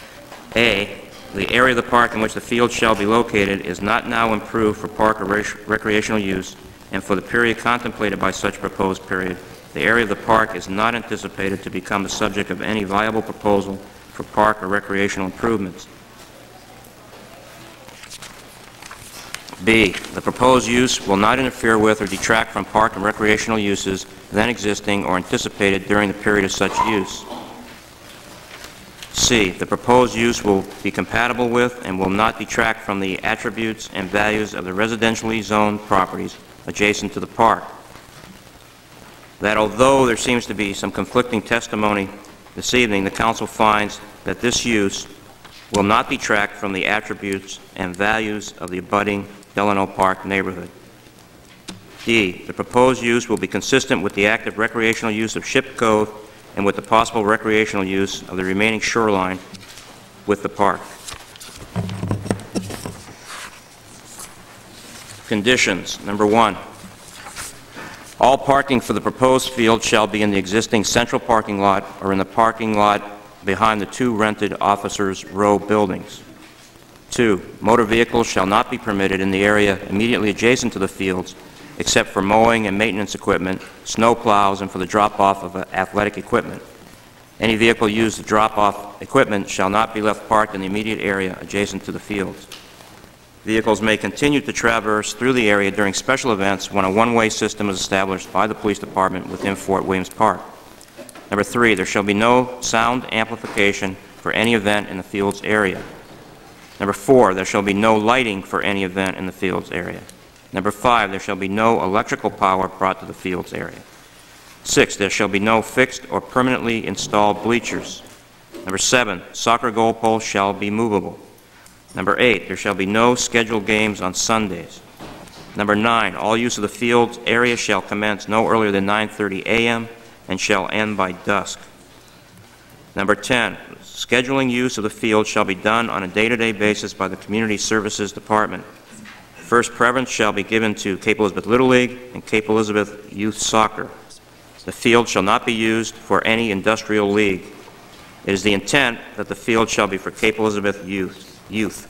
A, the area of the park in which the field shall be located is not now improved for park or rec recreational use, and for the period contemplated by such proposed period, the area of the park is not anticipated to become the subject of any viable proposal for park or recreational improvements. B, the proposed use will not interfere with or detract from park and recreational uses then existing or anticipated during the period of such use. C, the proposed use will be compatible with and will not detract from the attributes and values of the residentially zoned properties adjacent to the park. That although there seems to be some conflicting testimony this evening, the Council finds that this use will not detract from the attributes and values of the abutting Delano Park neighborhood. D, the proposed use will be consistent with the active recreational use of Ship Cove and with the possible recreational use of the remaining shoreline with the park. Conditions. Number one, all parking for the proposed field shall be in the existing central parking lot or in the parking lot behind the two rented officers' row buildings. Two, motor vehicles shall not be permitted in the area immediately adjacent to the fields except for mowing and maintenance equipment, snow plows, and for the drop-off of athletic equipment. Any vehicle used to drop off equipment shall not be left parked in the immediate area adjacent to the fields. Vehicles may continue to traverse through the area during special events when a one-way system is established by the police department within Fort Williams Park. Number three, there shall be no sound amplification for any event in the Fields area. Number four, there shall be no lighting for any event in the Fields area. Number five, there shall be no electrical power brought to the Fields area. Six, there shall be no fixed or permanently installed bleachers. Number seven, soccer goal posts shall be movable. Number eight, there shall be no scheduled games on Sundays. Number nine, all use of the Fields area shall commence no earlier than nine thirty a m and shall end by dusk. Number ten, scheduling use of the field shall be done on a day-to-day basis by the Community Services Department. First preference shall be given to Cape Elizabeth Little League and Cape Elizabeth Youth Soccer. The field shall not be used for any industrial league. It is the intent that the field shall be for Cape Elizabeth youth. youth.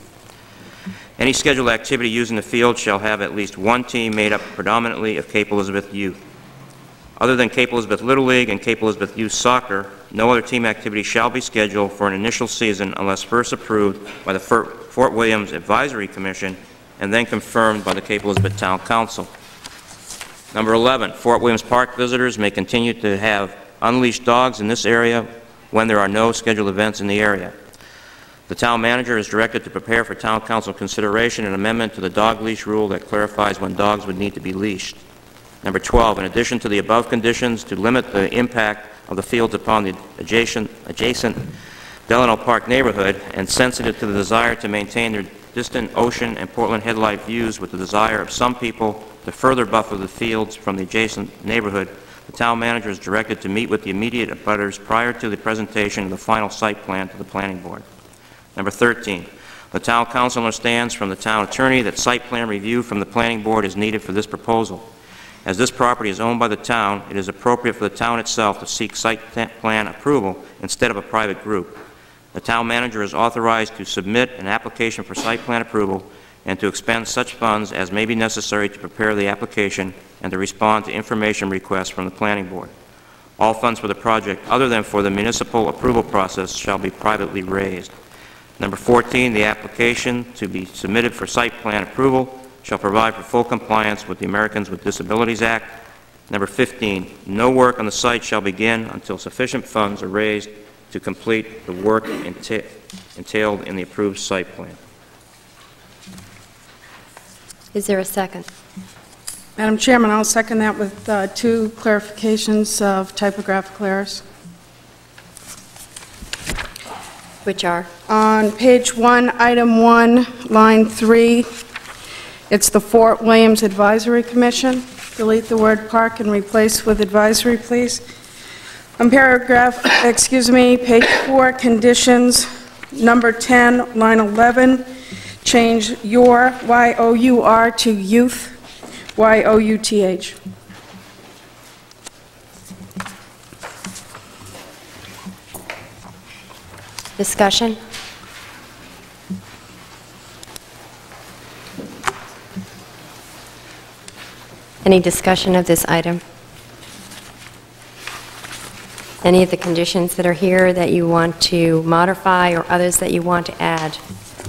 Any scheduled activity using the field shall have at least one team made up predominantly of Cape Elizabeth youth. Other than Cape Elizabeth Little League and Cape Elizabeth Youth Soccer, no other team activity shall be scheduled for an initial season unless first approved by the Fort Williams Advisory Commission and then confirmed by the Cape Elizabeth Town Council. Number eleven, Fort Williams Park visitors may continue to have unleashed dogs in this area when there are no scheduled events in the area. The town manager is directed to prepare for town council consideration an amendment to the dog leash rule that clarifies when dogs would need to be leashed. Number twelve, in addition to the above conditions, to limit the impact of the fields upon the adjacent, adjacent Delano Park neighborhood and sensitive to the desire to maintain their distant ocean and Portland headlight views with the desire of some people to further buffer the fields from the adjacent neighborhood, the town manager is directed to meet with the immediate abutters prior to the presentation of the final site plan to the planning board. Number thirteen, the town council understands from the town attorney that site plan review from the planning board is needed for this proposal. As this property is owned by the town, it is appropriate for the town itself to seek site plan approval instead of a private group. The town manager is authorized to submit an application for site plan approval and to expend such funds as may be necessary to prepare the application and to respond to information requests from the planning board. All funds for the project, other than for the municipal approval process, shall be privately raised. Number fourteen, the application to be submitted for site plan approval shall provide for full compliance with the Americans with Disabilities Act. Number fifteen, no work on the site shall begin until sufficient funds are raised to complete the work enta entailed in the approved site plan. Is there a second? Madam Chairman, I'll second that with uh, two clarifications of typographical errors. Which are? On page one, item one, line three, it's the Fort Williams Advisory Commission. Delete the word park and replace with advisory, please. On paragraph, excuse me, page four, conditions, number ten, line eleven, change your, Y O U R, to youth, Y O U T H. Discussion? Any discussion of this item? Any of the conditions that are here that you want to modify or others that you want to add?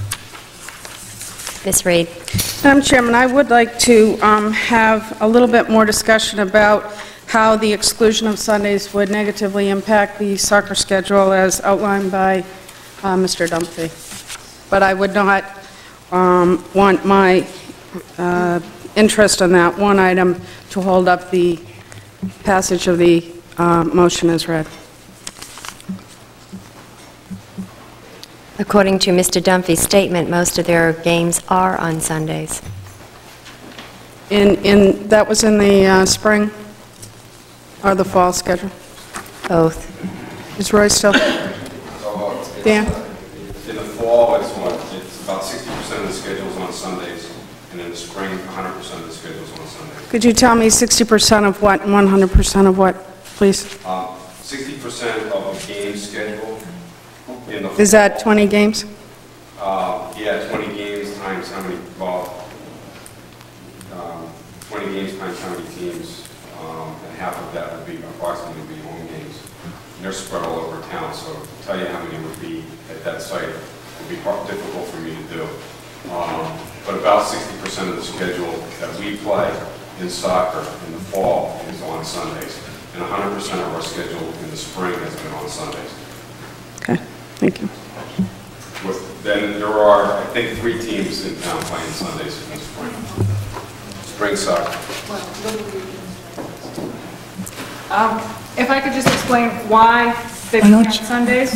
Miz Reed. Madam Chairman, I would like to um, have a little bit more discussion about how the exclusion of Sundays would negatively impact the soccer schedule as outlined by uh, Mister Dunphy. But I would not um, want my uh, interest on that one item to hold up the passage of the uh, motion as read. According to Mister Dunphy's statement, most of their games are on Sundays. In, in, that was in the uh, spring or the fall schedule? Both. Is Roy still? Dan? In the fall, it's what? It's about sixty percent of the schedule's on Sundays, and in the spring, one hundred percent of the schedule's on Sundays. Could you tell me sixty percent of what and one hundred percent of what, please? Um, sixty percent of a game schedule in the Is that twenty games? Uh, yeah, twenty games times how many, well, um, twenty games times how many teams, um, and half of that would be approximately be home games. And they're spread all over town, so to tell you how many would be at that site would be hard, difficult for me to do. Um, but about sixty percent of the schedule that we play in soccer in the fall is on Sundays, and one hundred percent of our schedule in the spring has been on Sundays. Okay, thank you. With, then there are, I think, three teams in town playing Sundays in the spring. Spring soccer. Um, if I could just explain why they play on Sundays.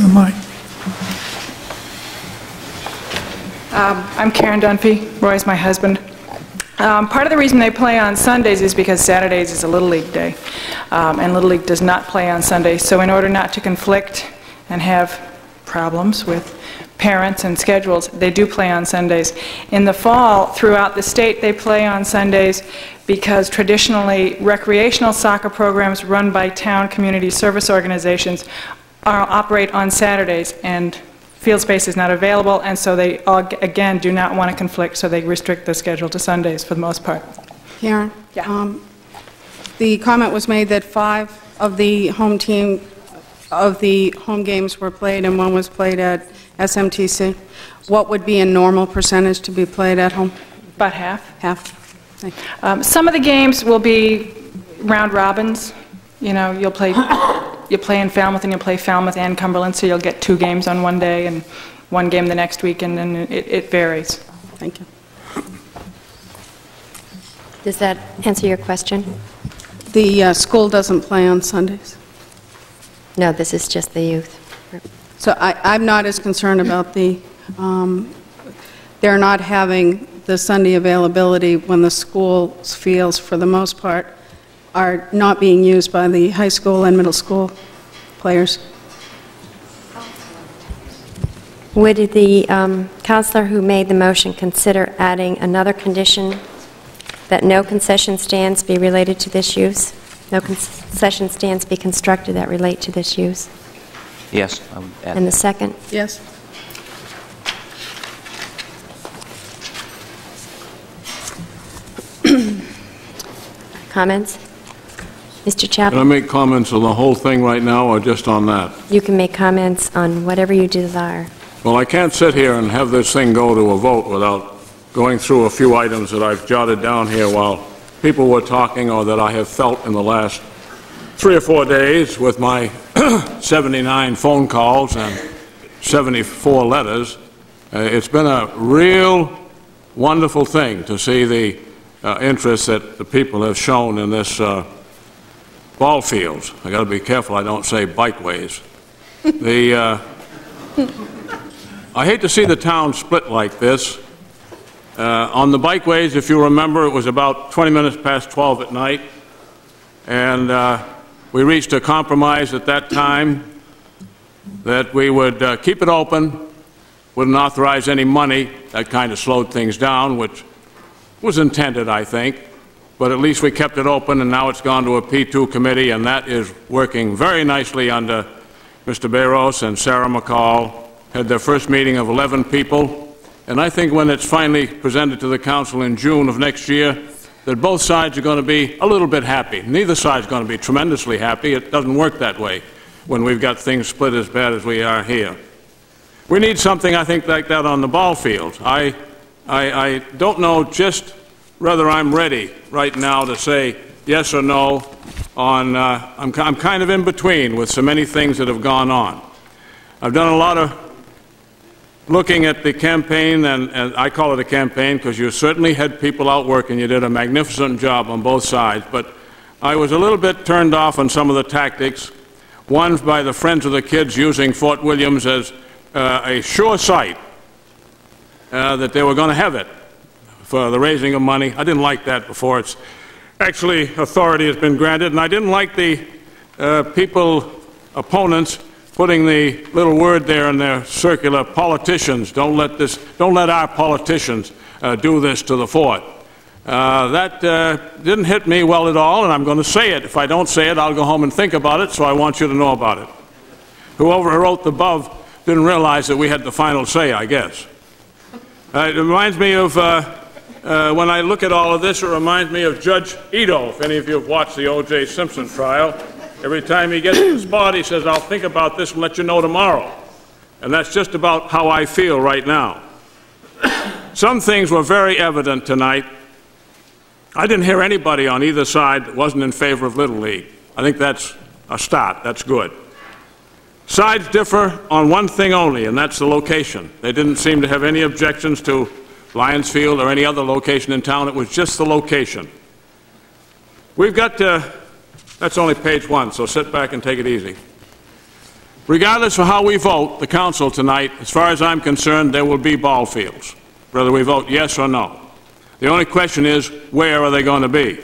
Um, I'm Karen Dunphy. Roy's my husband. Um, part of the reason they play on Sundays is because Saturdays is a Little League day, um, and Little League does not play on Sundays. So in order not to conflict and have problems with parents and schedules, they do play on Sundays. In the fall, throughout the state, they play on Sundays because traditionally recreational soccer programs run by town community service organizations are, operate on Saturdays, and field space is not available, and so they, all, again, do not want to conflict, so they restrict the schedule to Sundays for the most part. Karen? Yeah. Um, the comment was made that five of the home team, of the home games were played and one was played at S M T C. What would be a normal percentage to be played at home? About half. Half. Um, some of the games will be round robins. You know, you'll play, you play in Falmouth and you'll play Falmouth and Cumberland, so you'll get two games on one day and one game the next week, and then it, it varies. Thank you. Does that answer your question? The uh, school doesn't play on Sundays? No, this is just the youth. So I, I'm not as concerned about the, um, they're not having the Sunday availability when the school's fields, for the most part, are not being used by the high school and middle school players. Would the um, counselor who made the motion consider adding another condition that no concession stands be related to this use? No concession stands be constructed that relate to this use? Yes, I would add And the that. second? Yes. Comments? Mister Can I Chapman? make comments on the whole thing right now, or just on that? You can make comments on whatever you desire. Well, I can't sit here and have this thing go to a vote without going through a few items that I've jotted down here while people were talking, or that I have felt in the last three or four days with my seventy-nine phone calls and seventy-four letters. Uh, it's been a real wonderful thing to see the uh, interest that the people have shown in this uh, ball fields. I got to be careful I don't say bikeways. The uh, I hate to see the town split like this. Uh, on the bikeways, if you remember, it was about twenty minutes past twelve at night, and uh, we reached a compromise at that time that we would uh, keep it open, wouldn't authorize any money. That kind of slowed things down, which was intended, I think, but at least we kept it open, and now it's gone to a P two committee, and that is working very nicely under Mister Barros and Sarah McCall. Had their first meeting of eleven people. And I think when it's finally presented to the council in June of next year, that both sides are going to be a little bit happy. Neither side's going to be tremendously happy. It doesn't work that way when we've got things split as bad as we are here. We need something, I think, like that on the ball fields. I, I, I don't know just whether I'm ready right now to say yes or no on, uh, I'm, I'm kind of in between with so many things that have gone on. I've done a lot of looking at the campaign, and, and I call it a campaign because you certainly had people out working. You did a magnificent job on both sides, but I was a little bit turned off on some of the tactics. One by the Friends of the Kids using Fort Williams as uh, a sure site uh, that they were going to have it for the raising of money. I didn't like that before. It's actually authority has been granted, and I didn't like the uh, people, opponents, putting the little word there in their circular, politicians, don't let this, don't let our politicians uh, do this to the fort. Uh, that uh, didn't hit me well at all, and I'm going to say it. If I don't say it, I'll go home and think about it, so I want you to know about it. Whoever wrote the above didn't realize that we had the final say, I guess. Uh, it reminds me of, uh, uh, when I look at all of this, it reminds me of Judge Ito, if any of you have watched the O J Simpson trial. Every time he gets to the spot, he says, I'll think about this and let you know tomorrow. And that's just about how I feel right now. Some things were very evident tonight. I didn't hear anybody on either side that wasn't in favor of Little League. I think that's a start. That's good. Sides differ on one thing only, and that's the location. They didn't seem to have any objections to Lions Field or any other location in town. It was just the location. We've got to, that's only page one, so sit back and take it easy. Regardless of how we vote, the council tonight, as far as I'm concerned, there will be ball fields, whether we vote yes or no. The only question is, where are they going to be?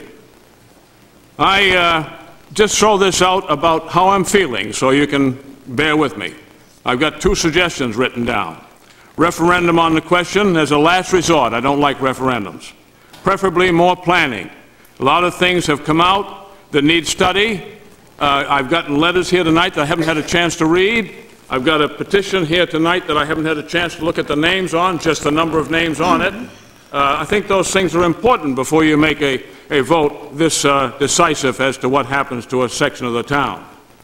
I uh, just throw this out about how I'm feeling, so you can bear with me. I've got two suggestions written down. Referendum on the question as a last resort. I don't like referendums. Preferably more planning. A lot of things have come out that need study. Uh, I've gotten letters here tonight that I haven't had a chance to read. I've got a petition here tonight that I haven't had a chance to look at the names on, just the number of names on it. Uh, I think those things are important before you make a, a vote this uh, decisive as to what happens to a section of the town.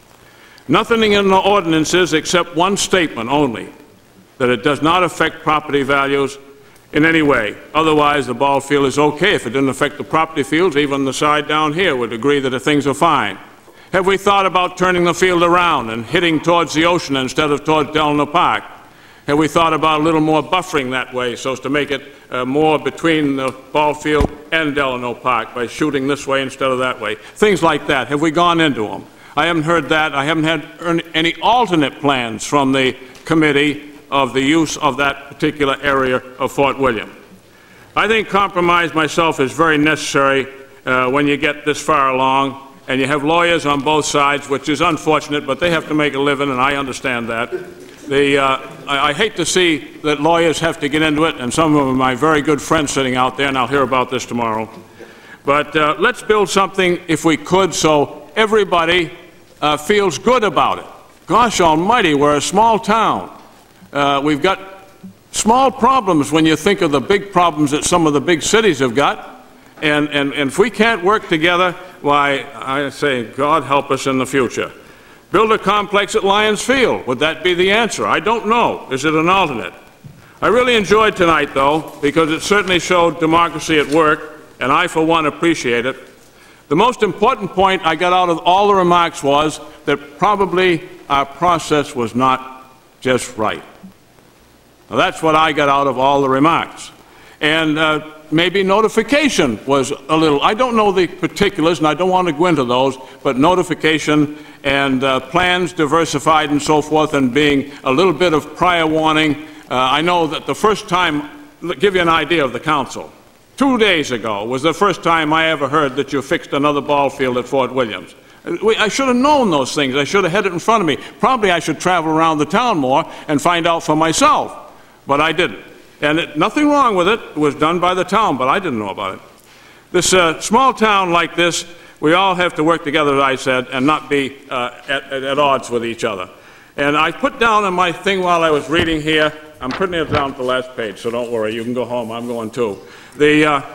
Nothing in the ordinances except one statement only, that it does not affect property values in any way. Otherwise, the ball field is okay. If it didn't affect the property fields, even the side down here would agree that the things are fine. Have we thought about turning the field around and hitting towards the ocean instead of towards Delano Park? Have we thought about a little more buffering that way so as to make it uh, more between the ball field and Delano Park by shooting this way instead of that way? Things like that. Have we gone into them? I haven't heard that. I haven't had any alternate plans from the committee of the use of that particular area of Fort William. I think compromise myself is very necessary uh, when you get this far along and you have lawyers on both sides, which is unfortunate, but they have to make a living, and I understand that. The, uh, I, I hate to see that lawyers have to get into it, and some of them are my very good friends sitting out there, and I'll hear about this tomorrow. But uh, let's build something, if we could, so everybody uh, feels good about it. Gosh almighty, we're a small town. Uh, we've got small problems when you think of the big problems that some of the big cities have got. And, and, and if we can't work together, why, I say, God help us in the future. Build a complex at Lions Field. Would that be the answer? I don't know. Is it an alternate? I really enjoyed tonight, though, because it certainly showed democracy at work, and I, for one, appreciate it. The most important point I got out of all the remarks was that probably our process was not just right. Now, that's what I got out of all the remarks. And uh, maybe notification was a little, I don't know the particulars, and I don't want to go into those, but notification and uh, plans diversified and so forth, and being a little bit of prior warning. Uh, I know that the first time, give you an idea of the council, two days ago was the first time I ever heard that you fixed another ball field at Fort Williams. I should have known those things. I should have had it in front of me. Probably I should travel around the town more and find out for myself, but I didn't. And it, nothing wrong with it. It was done by the town, but I didn't know about it. This uh, small town like this, we all have to work together, as I said, and not be uh, at, at, at odds with each other. And I put down on my thing while I was reading here, I'm putting it down to the last page, so don't worry, you can go home, I'm going too. The uh,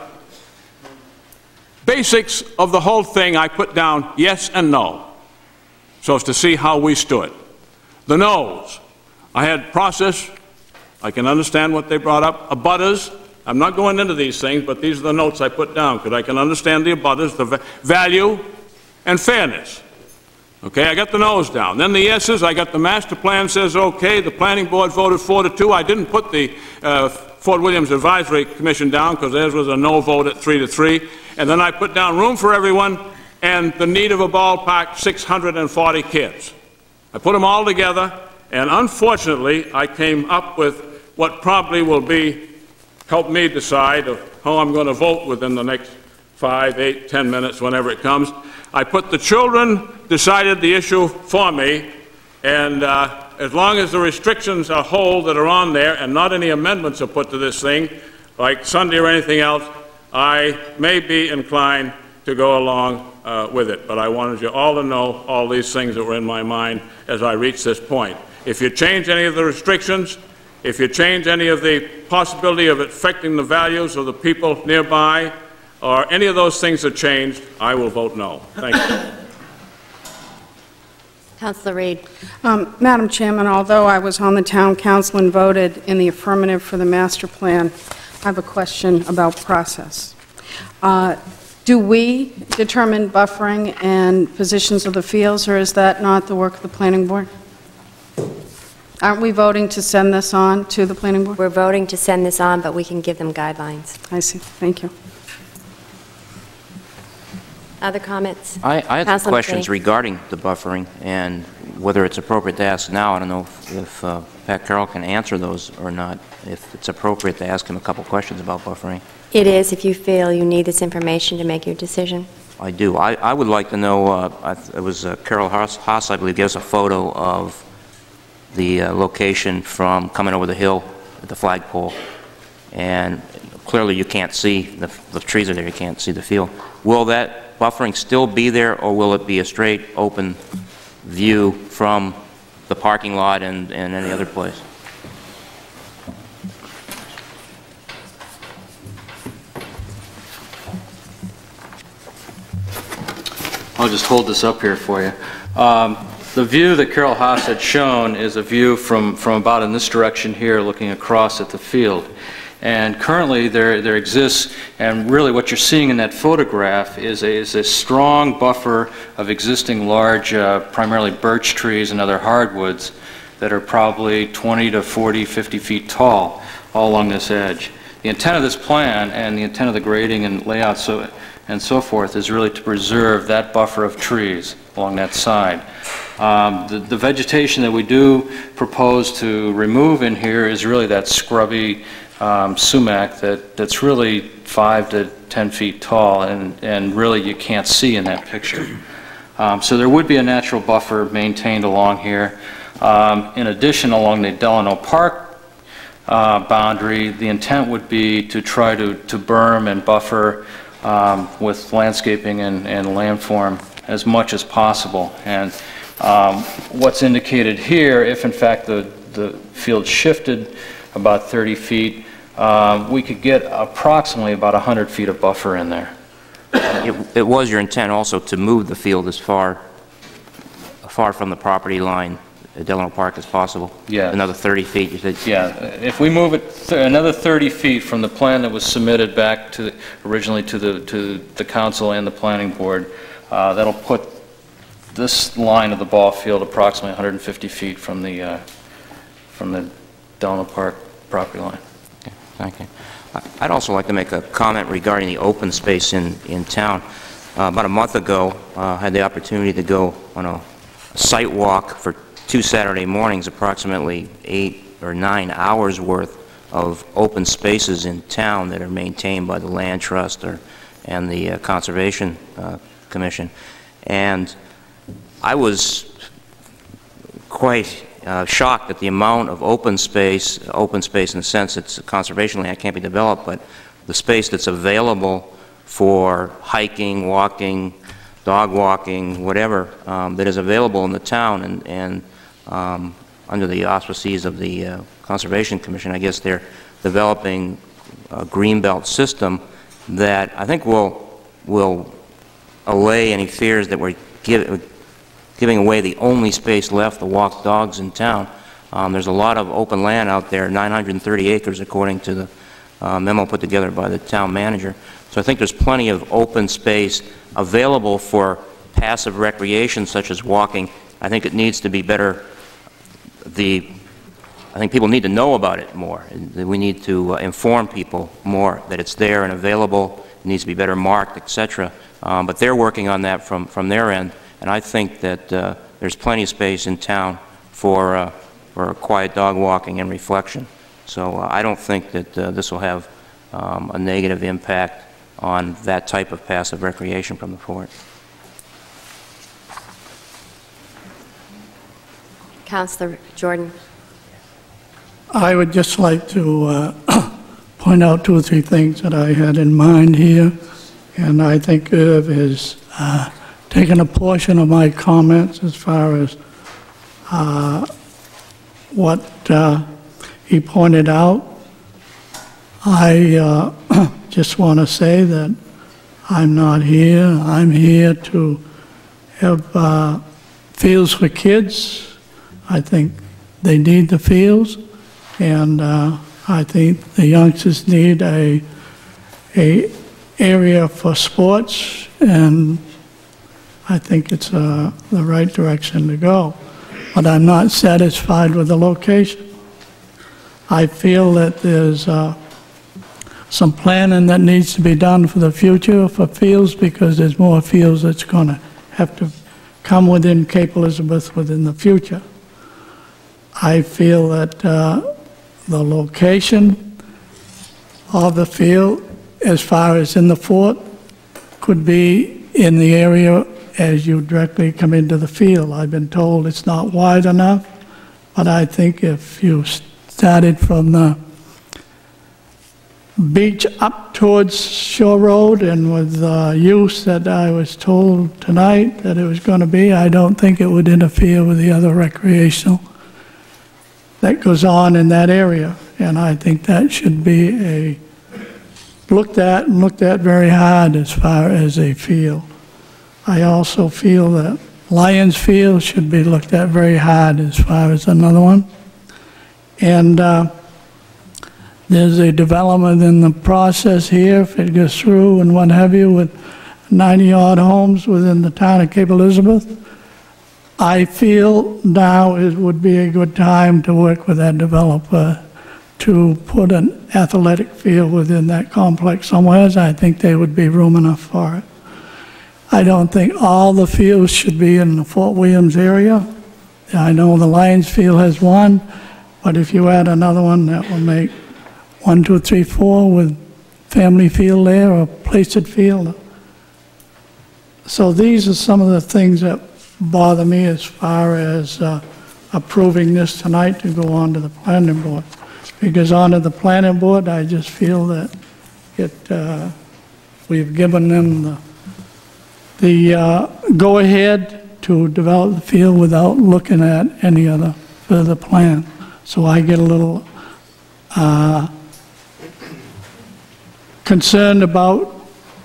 basics of the whole thing I put down yes and no, so as to see how we stood. The no's. I had process. I can understand what they brought up. Abutters, I'm not going into these things, but these are the notes I put down, because I can understand the abutters, the value, and fairness. Okay, I got the no's down. Then the yeses, I got the master plan says okay, the planning board voted four to two. I didn't put the uh, Fort Williams Advisory Commission down, because theirs was a no vote at three to three. And then I put down room for everyone, and the need of a ballpark, six hundred forty kids. I put them all together, and unfortunately, I came up with what probably will be, help me decide of how I'm going to vote within the next five, eight, ten minutes, whenever it comes. I put the children decided the issue for me, and uh, as long as the restrictions are whole that are on there and not any amendments are put to this thing, like Sunday or anything else, I may be inclined to go along uh, with it. But I wanted you all to know all these things that were in my mind as I reached this point. If you change any of the restrictions, if you change any of the possibility of affecting the values of the people nearby, or any of those things that changed, I will vote no. Thank you. Councilor Reed. Um, Madam Chairman, although I was on the town council and voted in the affirmative for the master plan, I have a question about process. Uh, Do we determine buffering and positions of the fields, or is that not the work of the planning board? Aren't we voting to send this on to the planning board? We're voting to send this on, but we can give them guidelines. I see. Thank you. Other comments? I, I had some Councilman questions McKinney. regarding the buffering and whether it's appropriate to ask now. I don't know if, if uh, Pat Carroll can answer those or not, if it's appropriate to ask him a couple questions about buffering. It is, if you feel you need this information to make your decision. I do. I, I would like to know, uh, I, it was uh, Carol Haas, Haas, I believe, gave us a photo of the uh, location from coming over the hill at the flagpole. And clearly you can't see, the, the trees are there, you can't see the field. Will that buffering still be there, or will it be a straight open view from the parking lot and, and any other place? I'll just hold this up here for you. Um, the view that Carol Haas had shown is a view from, from about in this direction here, looking across at the field. And currently there, there exists, and really what you're seeing in that photograph is a, is a strong buffer of existing large, uh, primarily birch trees and other hardwoods that are probably twenty to forty, fifty feet tall, all along this edge. The intent of this plan and the intent of the grading and layout so, and so forth is really to preserve that buffer of trees along that side. Um, the, the vegetation that we do propose to remove in here is really that scrubby um, sumac that, that's really five to ten feet tall, and, and really you can't see in that picture. Um, so there would be a natural buffer maintained along here. Um, in addition, along the Delano Park uh, boundary, the intent would be to try to, to berm and buffer um, with landscaping and, and landform as much as possible. And um, what's indicated here, if in fact the, the field shifted about thirty feet, um, we could get approximately about one hundred feet of buffer in there. It, it was your intent also to move the field as far, far from the property line at Delano Park as possible? Yeah. Another thirty feet, you said? Yeah. If we move it th another thirty feet from the plan that was submitted back to the, originally to the, to the council and the planning board, uh, that'll put this line of the ball field approximately one hundred fifty feet from the, uh, from the Delano Park property line. Okay, thank you. I'd also like to make a comment regarding the open space in, in town. Uh, about a month ago, I uh, had the opportunity to go on a, a site walk for two Saturday mornings, approximately eight or nine hours worth of open spaces in town that are maintained by the Land Trust or, and the uh, Conservation uh, Commission. And I was quite uh, shocked at the amount of open space, open space in the sense it's conservation land, can't be developed, but the space that's available for hiking, walking, dog walking, whatever, um, that is available in the town. And, and um, under the auspices of the uh, Conservation Commission, I guess they're developing a greenbelt system that I think will, will allay any fears that we're give, giving away the only space left to walk dogs in town. Um, there's a lot of open land out there, nine hundred thirty acres according to the uh, memo put together by the town manager. So I think there's plenty of open space available for passive recreation such as walking. I think it needs to be better, the, I think people need to know about it more. We need to uh, inform people more that it's there and available, it needs to be better marked, et cetera. Um, but they're working on that from, from their end, and I think that uh, there's plenty of space in town for, uh, for quiet dog walking and reflection. So uh, I don't think that uh, this will have um, a negative impact on that type of passive recreation from the fort. Councilor Jordan. I would just like to uh, point out two or three things that I had in mind here, and I think Irv has uh, taken a portion of my comments as far as uh, what uh, he pointed out. I uh, just want to say that I'm not here. I'm here to have uh, fields for kids. I think they need the fields, and uh, I think the youngsters need a, a area for sports, and I think it's uh, the right direction to go. But I'm not satisfied with the location. I feel that there's uh, some planning that needs to be done for the future for fields, because there's more fields that's going to have to come within Cape Elizabeth within the future. I feel that uh, the location of the field, as far as in the fort, could be in the area as you directly come into the field. I've been told it's not wide enough, but I think if you started from the beach up towards Shore Road, and with the use that I was told tonight that it was going to be, I don't think it would interfere with the other recreational that goes on in that area. And I think that should be a looked at and looked at very hard as far as a field. I also feel that Lions Field should be looked at very hard as far as another one. And uh, there's a development in the process here, if it goes through and what have you, with ninety odd homes within the town of Cape Elizabeth. I feel now it would be a good time to work with that developer to put an athletic field within that complex somewhere. I think there would be room enough for it. I don't think all the fields should be in the Fort Williams area. I know the Lions Field has one, but if you add another one, that will make one, two, three, four with family field there, or placid field. So these are some of the things that bother me as far as uh, approving this tonight to go on to the planning board. Because on to the planning board, I just feel that it, uh, we've given them the, the uh, go-ahead to develop the field without looking at any other further plan. So I get a little uh, concerned about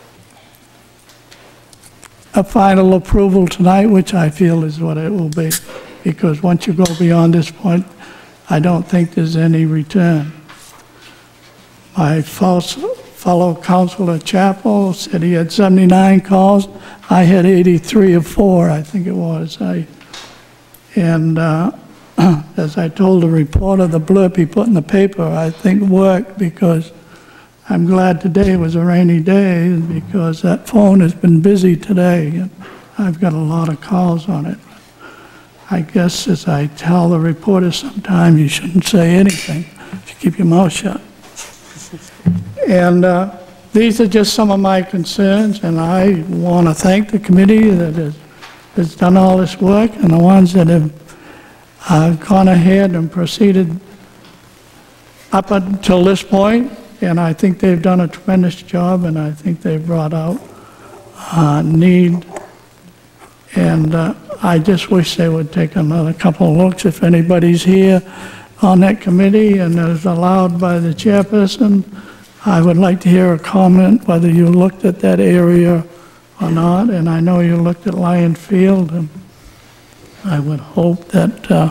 a final approval tonight, which I feel is what it will be, because once you go beyond this point, I don't think there's any return. My false fellow councilor Chappell said he had seventy-nine calls. I had eighty-three or four, I think it was. I, and uh, as I told the reporter, the blurb he put in the paper, I think worked, because I'm glad today was a rainy day, because that phone has been busy today, and I've got a lot of calls on it. I guess, as I tell the reporters sometimes, you shouldn't say anything. You should keep your mouth shut. And uh, these are just some of my concerns, and I want to thank the committee that has, has done all this work, and the ones that have uh, gone ahead and proceeded up until this point. And I think they've done a tremendous job, and I think they've brought out uh, need. And uh, I just wish they would take another couple of looks. If anybody's here on that committee and is allowed by the chairperson, I would like to hear a comment whether you looked at that area or not. And I know you looked at Lion Field, and I would hope that uh,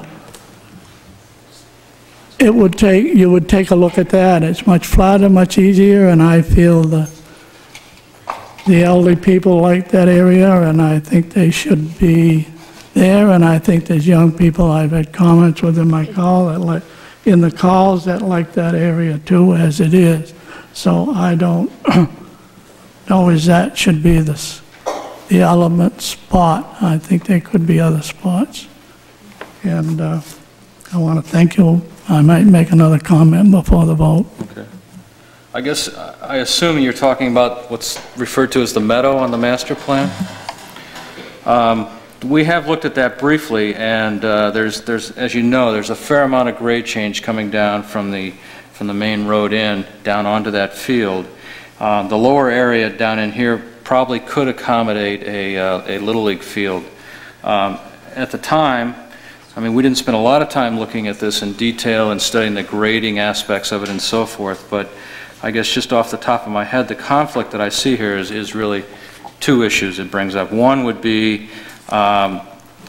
it would take, you would take a look at that. It's much flatter, much easier, and I feel the, the elderly people like that area, and I think they should be there, and I think there's young people, I've had comments within my call, that like, in the calls that like that area too, as it is. So I don't know as that should be this, the element spot. I think there could be other spots. And uh, I want to thank you. I might make another comment before the vote. Okay. I guess, I assume you're talking about what's referred to as the meadow on the master plan. Um, we have looked at that briefly, and uh, there's, there's, as you know, there's a fair amount of grade change coming down from the, from the main road in, down onto that field. Um, the lower area down in here probably could accommodate a, uh, a Little League field. Um, at the time, I mean, we didn't spend a lot of time looking at this in detail and studying the grading aspects of it and so forth, but I guess just off the top of my head, the conflict that I see here is, is really two issues it brings up. One would be um,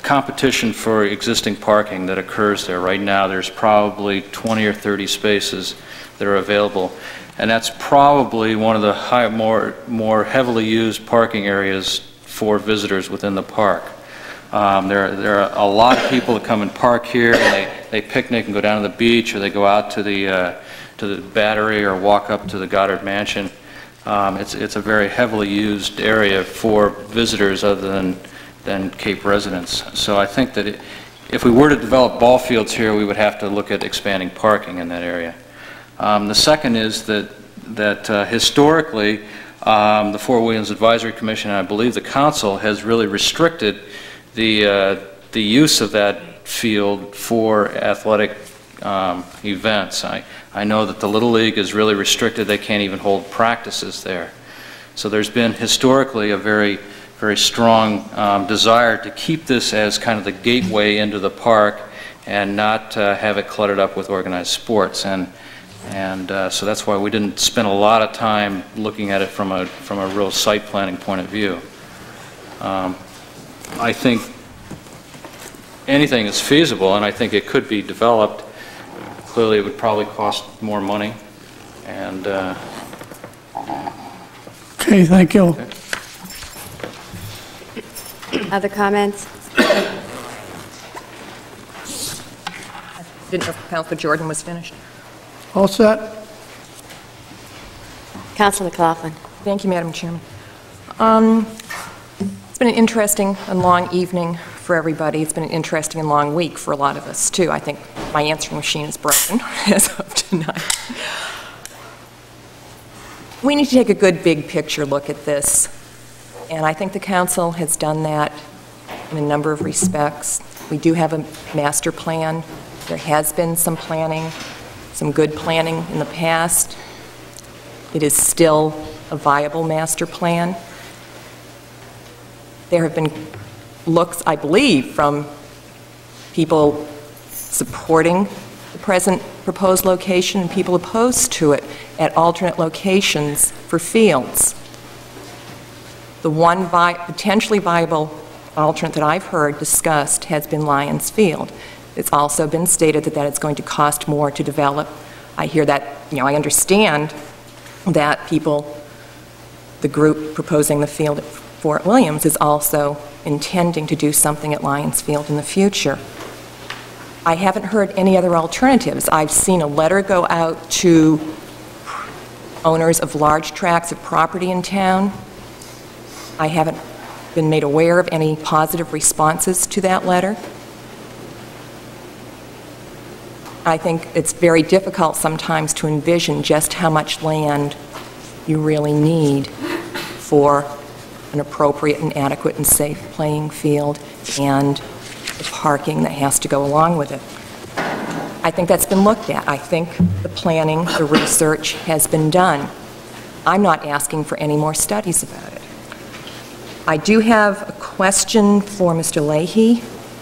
competition for existing parking that occurs there. Right now, there's probably twenty or thirty spaces that are available, and that's probably one of the high, more, more heavily used parking areas for visitors within the park. Um, there, there are a lot of people that come and park here, and they, they picnic and go down to the beach, or they go out to the, uh, to the Battery or walk up to the Goddard Mansion. Um, it's, it's a very heavily used area for visitors other than, than Cape residents. So I think that it, if we were to develop ball fields here, we would have to look at expanding parking in that area. Um, the second is that, that uh, historically, um, the Fort Williams Advisory Commission, and I believe the council, has really restricted the, uh, the use of that field for athletic um, events. I, I know that the Little League is really restricted. They can't even hold practices there. So there's been historically a very, very strong um, desire to keep this as kind of the gateway into the park and not uh, have it cluttered up with organized sports. And, and uh, so that's why we didn't spend a lot of time looking at it from a, from a real site planning point of view. Um, I think anything is feasible, and I think it could be developed. Clearly, it would probably cost more money. And uh, okay, thank you. Okay. Other comments? Didn't know if Councilor Jordan was finished. All set? Councilor McLaughlin. Thank you, Madam Chairman. Um, it's been an interesting and long evening for everybody. It's been an interesting and long week for a lot of us, too. I think my answering machine is broken as of tonight. We need to take a good big picture look at this, and I think the council has done that in a number of respects. We do have a master plan. There has been some planning, some good planning in the past. It is still a viable master plan. There have been looks, I believe, from people supporting the present proposed location and people opposed to it at alternate locations for fields. The one vi potentially viable alternate that I've heard discussed has been Lions Field. It's also been stated that, that it's going to cost more to develop. I hear that, you know, I understand that people, the group proposing the field at Fort Williams is also intending to do something at Lions Field in the future. I haven't heard any other alternatives. I've seen a letter go out to owners of large tracts of property in town. I haven't been made aware of any positive responses to that letter. I think it's very difficult sometimes to envision just how much land you really need for an appropriate and adequate and safe playing field and the parking that has to go along with it. I think that's been looked at. I think the planning, the research has been done. I'm not asking for any more studies about it. I do have a question for Mister Leahy.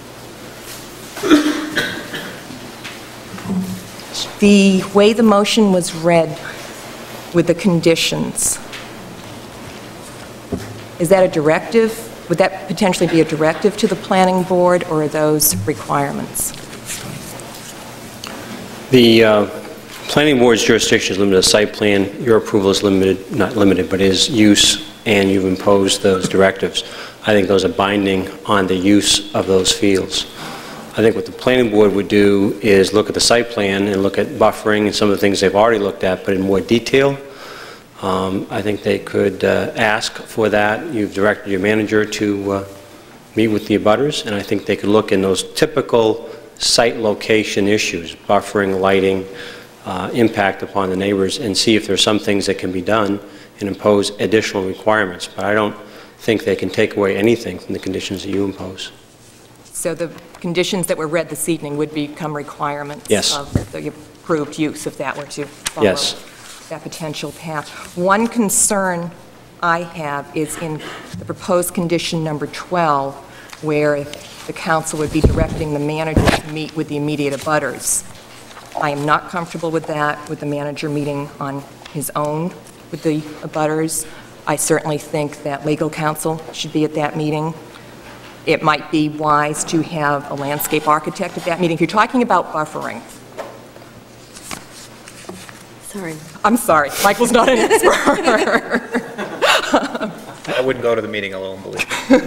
The way the motion was read with the conditions, is that a directive? Would that potentially be a directive to the planning board, or are those requirements? The uh, planning board's jurisdiction is limited to site plan. Your approval is limited, not limited, but is use, and you've imposed those directives. I think those are binding on the use of those fields. I think what the planning board would do is look at the site plan and look at buffering and some of the things they've already looked at, but in more detail. Um, I think they could uh, ask for that. You've directed your manager to uh, meet with the abutters, and I think they could look in those typical site location issues, buffering, lighting, uh, impact upon the neighbors, and see if there's some things that can be done and impose additional requirements. But I don't think they can take away anything from the conditions that you impose. So the conditions that were read this evening would become requirements Yes. of the approved use if that were to follow Yes. that potential path. One concern I have is in the proposed condition number twelve, where the council would be directing the manager to meet with the immediate abutters. I am not comfortable with that, with the manager meeting on his own with the abutters. I certainly think that legal counsel should be at that meeting. it might be wise to have a landscape architect at that meeting. If you're talking about buffering, Sorry. I'm sorry, Michael's not an expert. I wouldn't go to the meeting alone, believe me.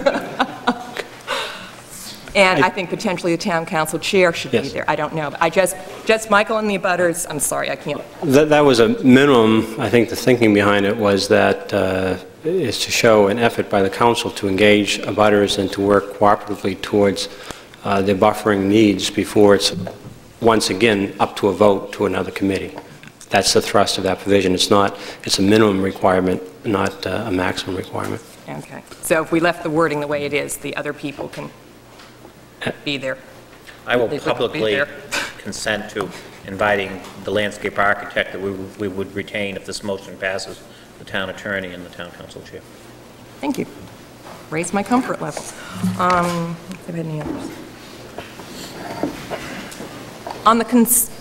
And I think potentially the town council chair should be Yes. there. I don't know. I just, just Michael and the abutters, I'm sorry, I can't. That, that was a minimum. I think the thinking behind it was that uh, is to show an effort by the council to engage abutters and to work cooperatively towards uh, their buffering needs before it's once again up to a vote to another committee. That's the thrust of that provision. It's not, it's a minimum requirement, not uh, a maximum requirement. Okay. So if we left the wording the way it is, the other people can be there. I will They would be publicly there. consent to inviting the landscape architect that we we would retain if this motion passes, the town attorney and the town council chair. Thank you. Raise my comfort level. Um, let's see if I have any others. On the cons...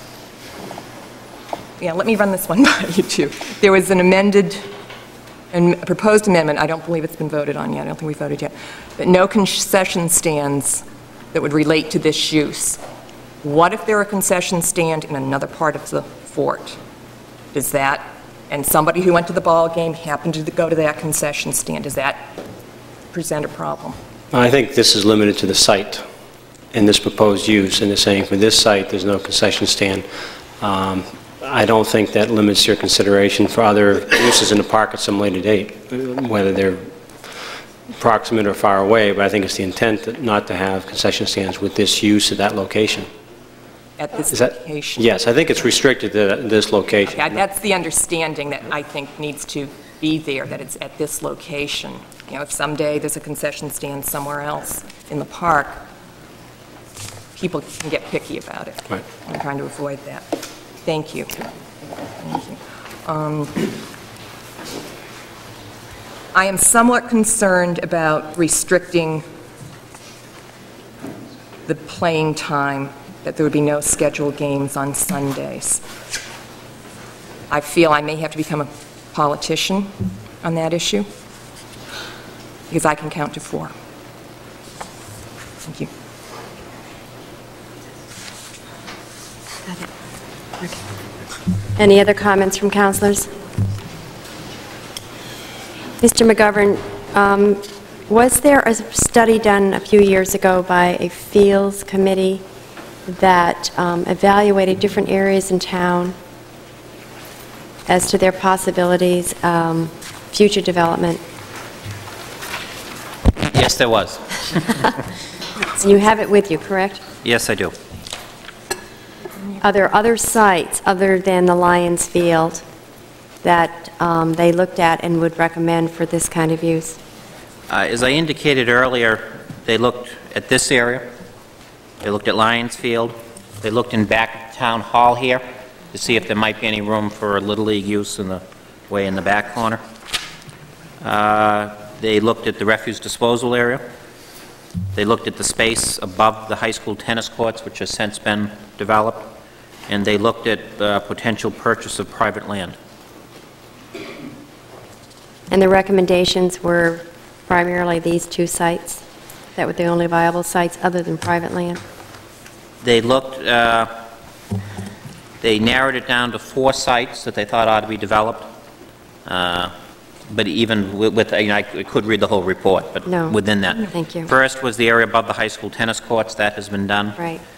Yeah, let me run this one by you, too. There was an amended, and a proposed amendment, I don't believe it's been voted on yet, I don't think we voted yet, but no concession stands that would relate to this use. What if there are a concession stand in another part of the fort? Does that, and somebody who went to the ball game happened to go to that concession stand, does that present a problem? I think this is limited to the site in this proposed use, and they're saying for this site, there's no concession stand. Um, I don't think that limits your consideration for other uses in the park at some later date, whether they're proximate or far away, but I think it's the intent that not to have concession stands with this use at that location. At this Is that- location? Yes, I think it's restricted to that- this location. Okay, that's the understanding that I think needs to be there, that it's at this location. You know, if someday there's a concession stand somewhere else in the park, people can get picky about it. Right. I'm trying to avoid that. Thank you. Thank you. Um, I am somewhat concerned about restricting the playing time, that there would be no scheduled games on Sundays. I feel I may have to become a politician on that issue, because I can count to four. Thank you. Any other comments from councilors? Mister McGovern, um, was there a study done a few years ago by a Fields committee that um, evaluated different areas in town as to their possibilities, um, future development? Yes, there was. So you have it with you, correct? Yes, I do. Are there other sites other than the Lions Field that um, they looked at and would recommend for this kind of use? Uh, As I indicated earlier, they looked at this area, they looked at Lions Field, they looked in back of Town Hall here to see if there might be any room for Little League use in the way in the back corner. Uh, They looked at the refuse disposal area. They looked at the space above the high school tennis courts, which has since been developed. And they looked at the potential purchase of private land. And the recommendations were primarily these two sites? That were the only viable sites other than private land? They looked, uh, they narrowed it down to four sites that they thought ought to be developed. Uh, But even with, with, you know, I could read the whole report, but No. within that. Thank you. First was the area above the high school tennis courts. That has been done. Right.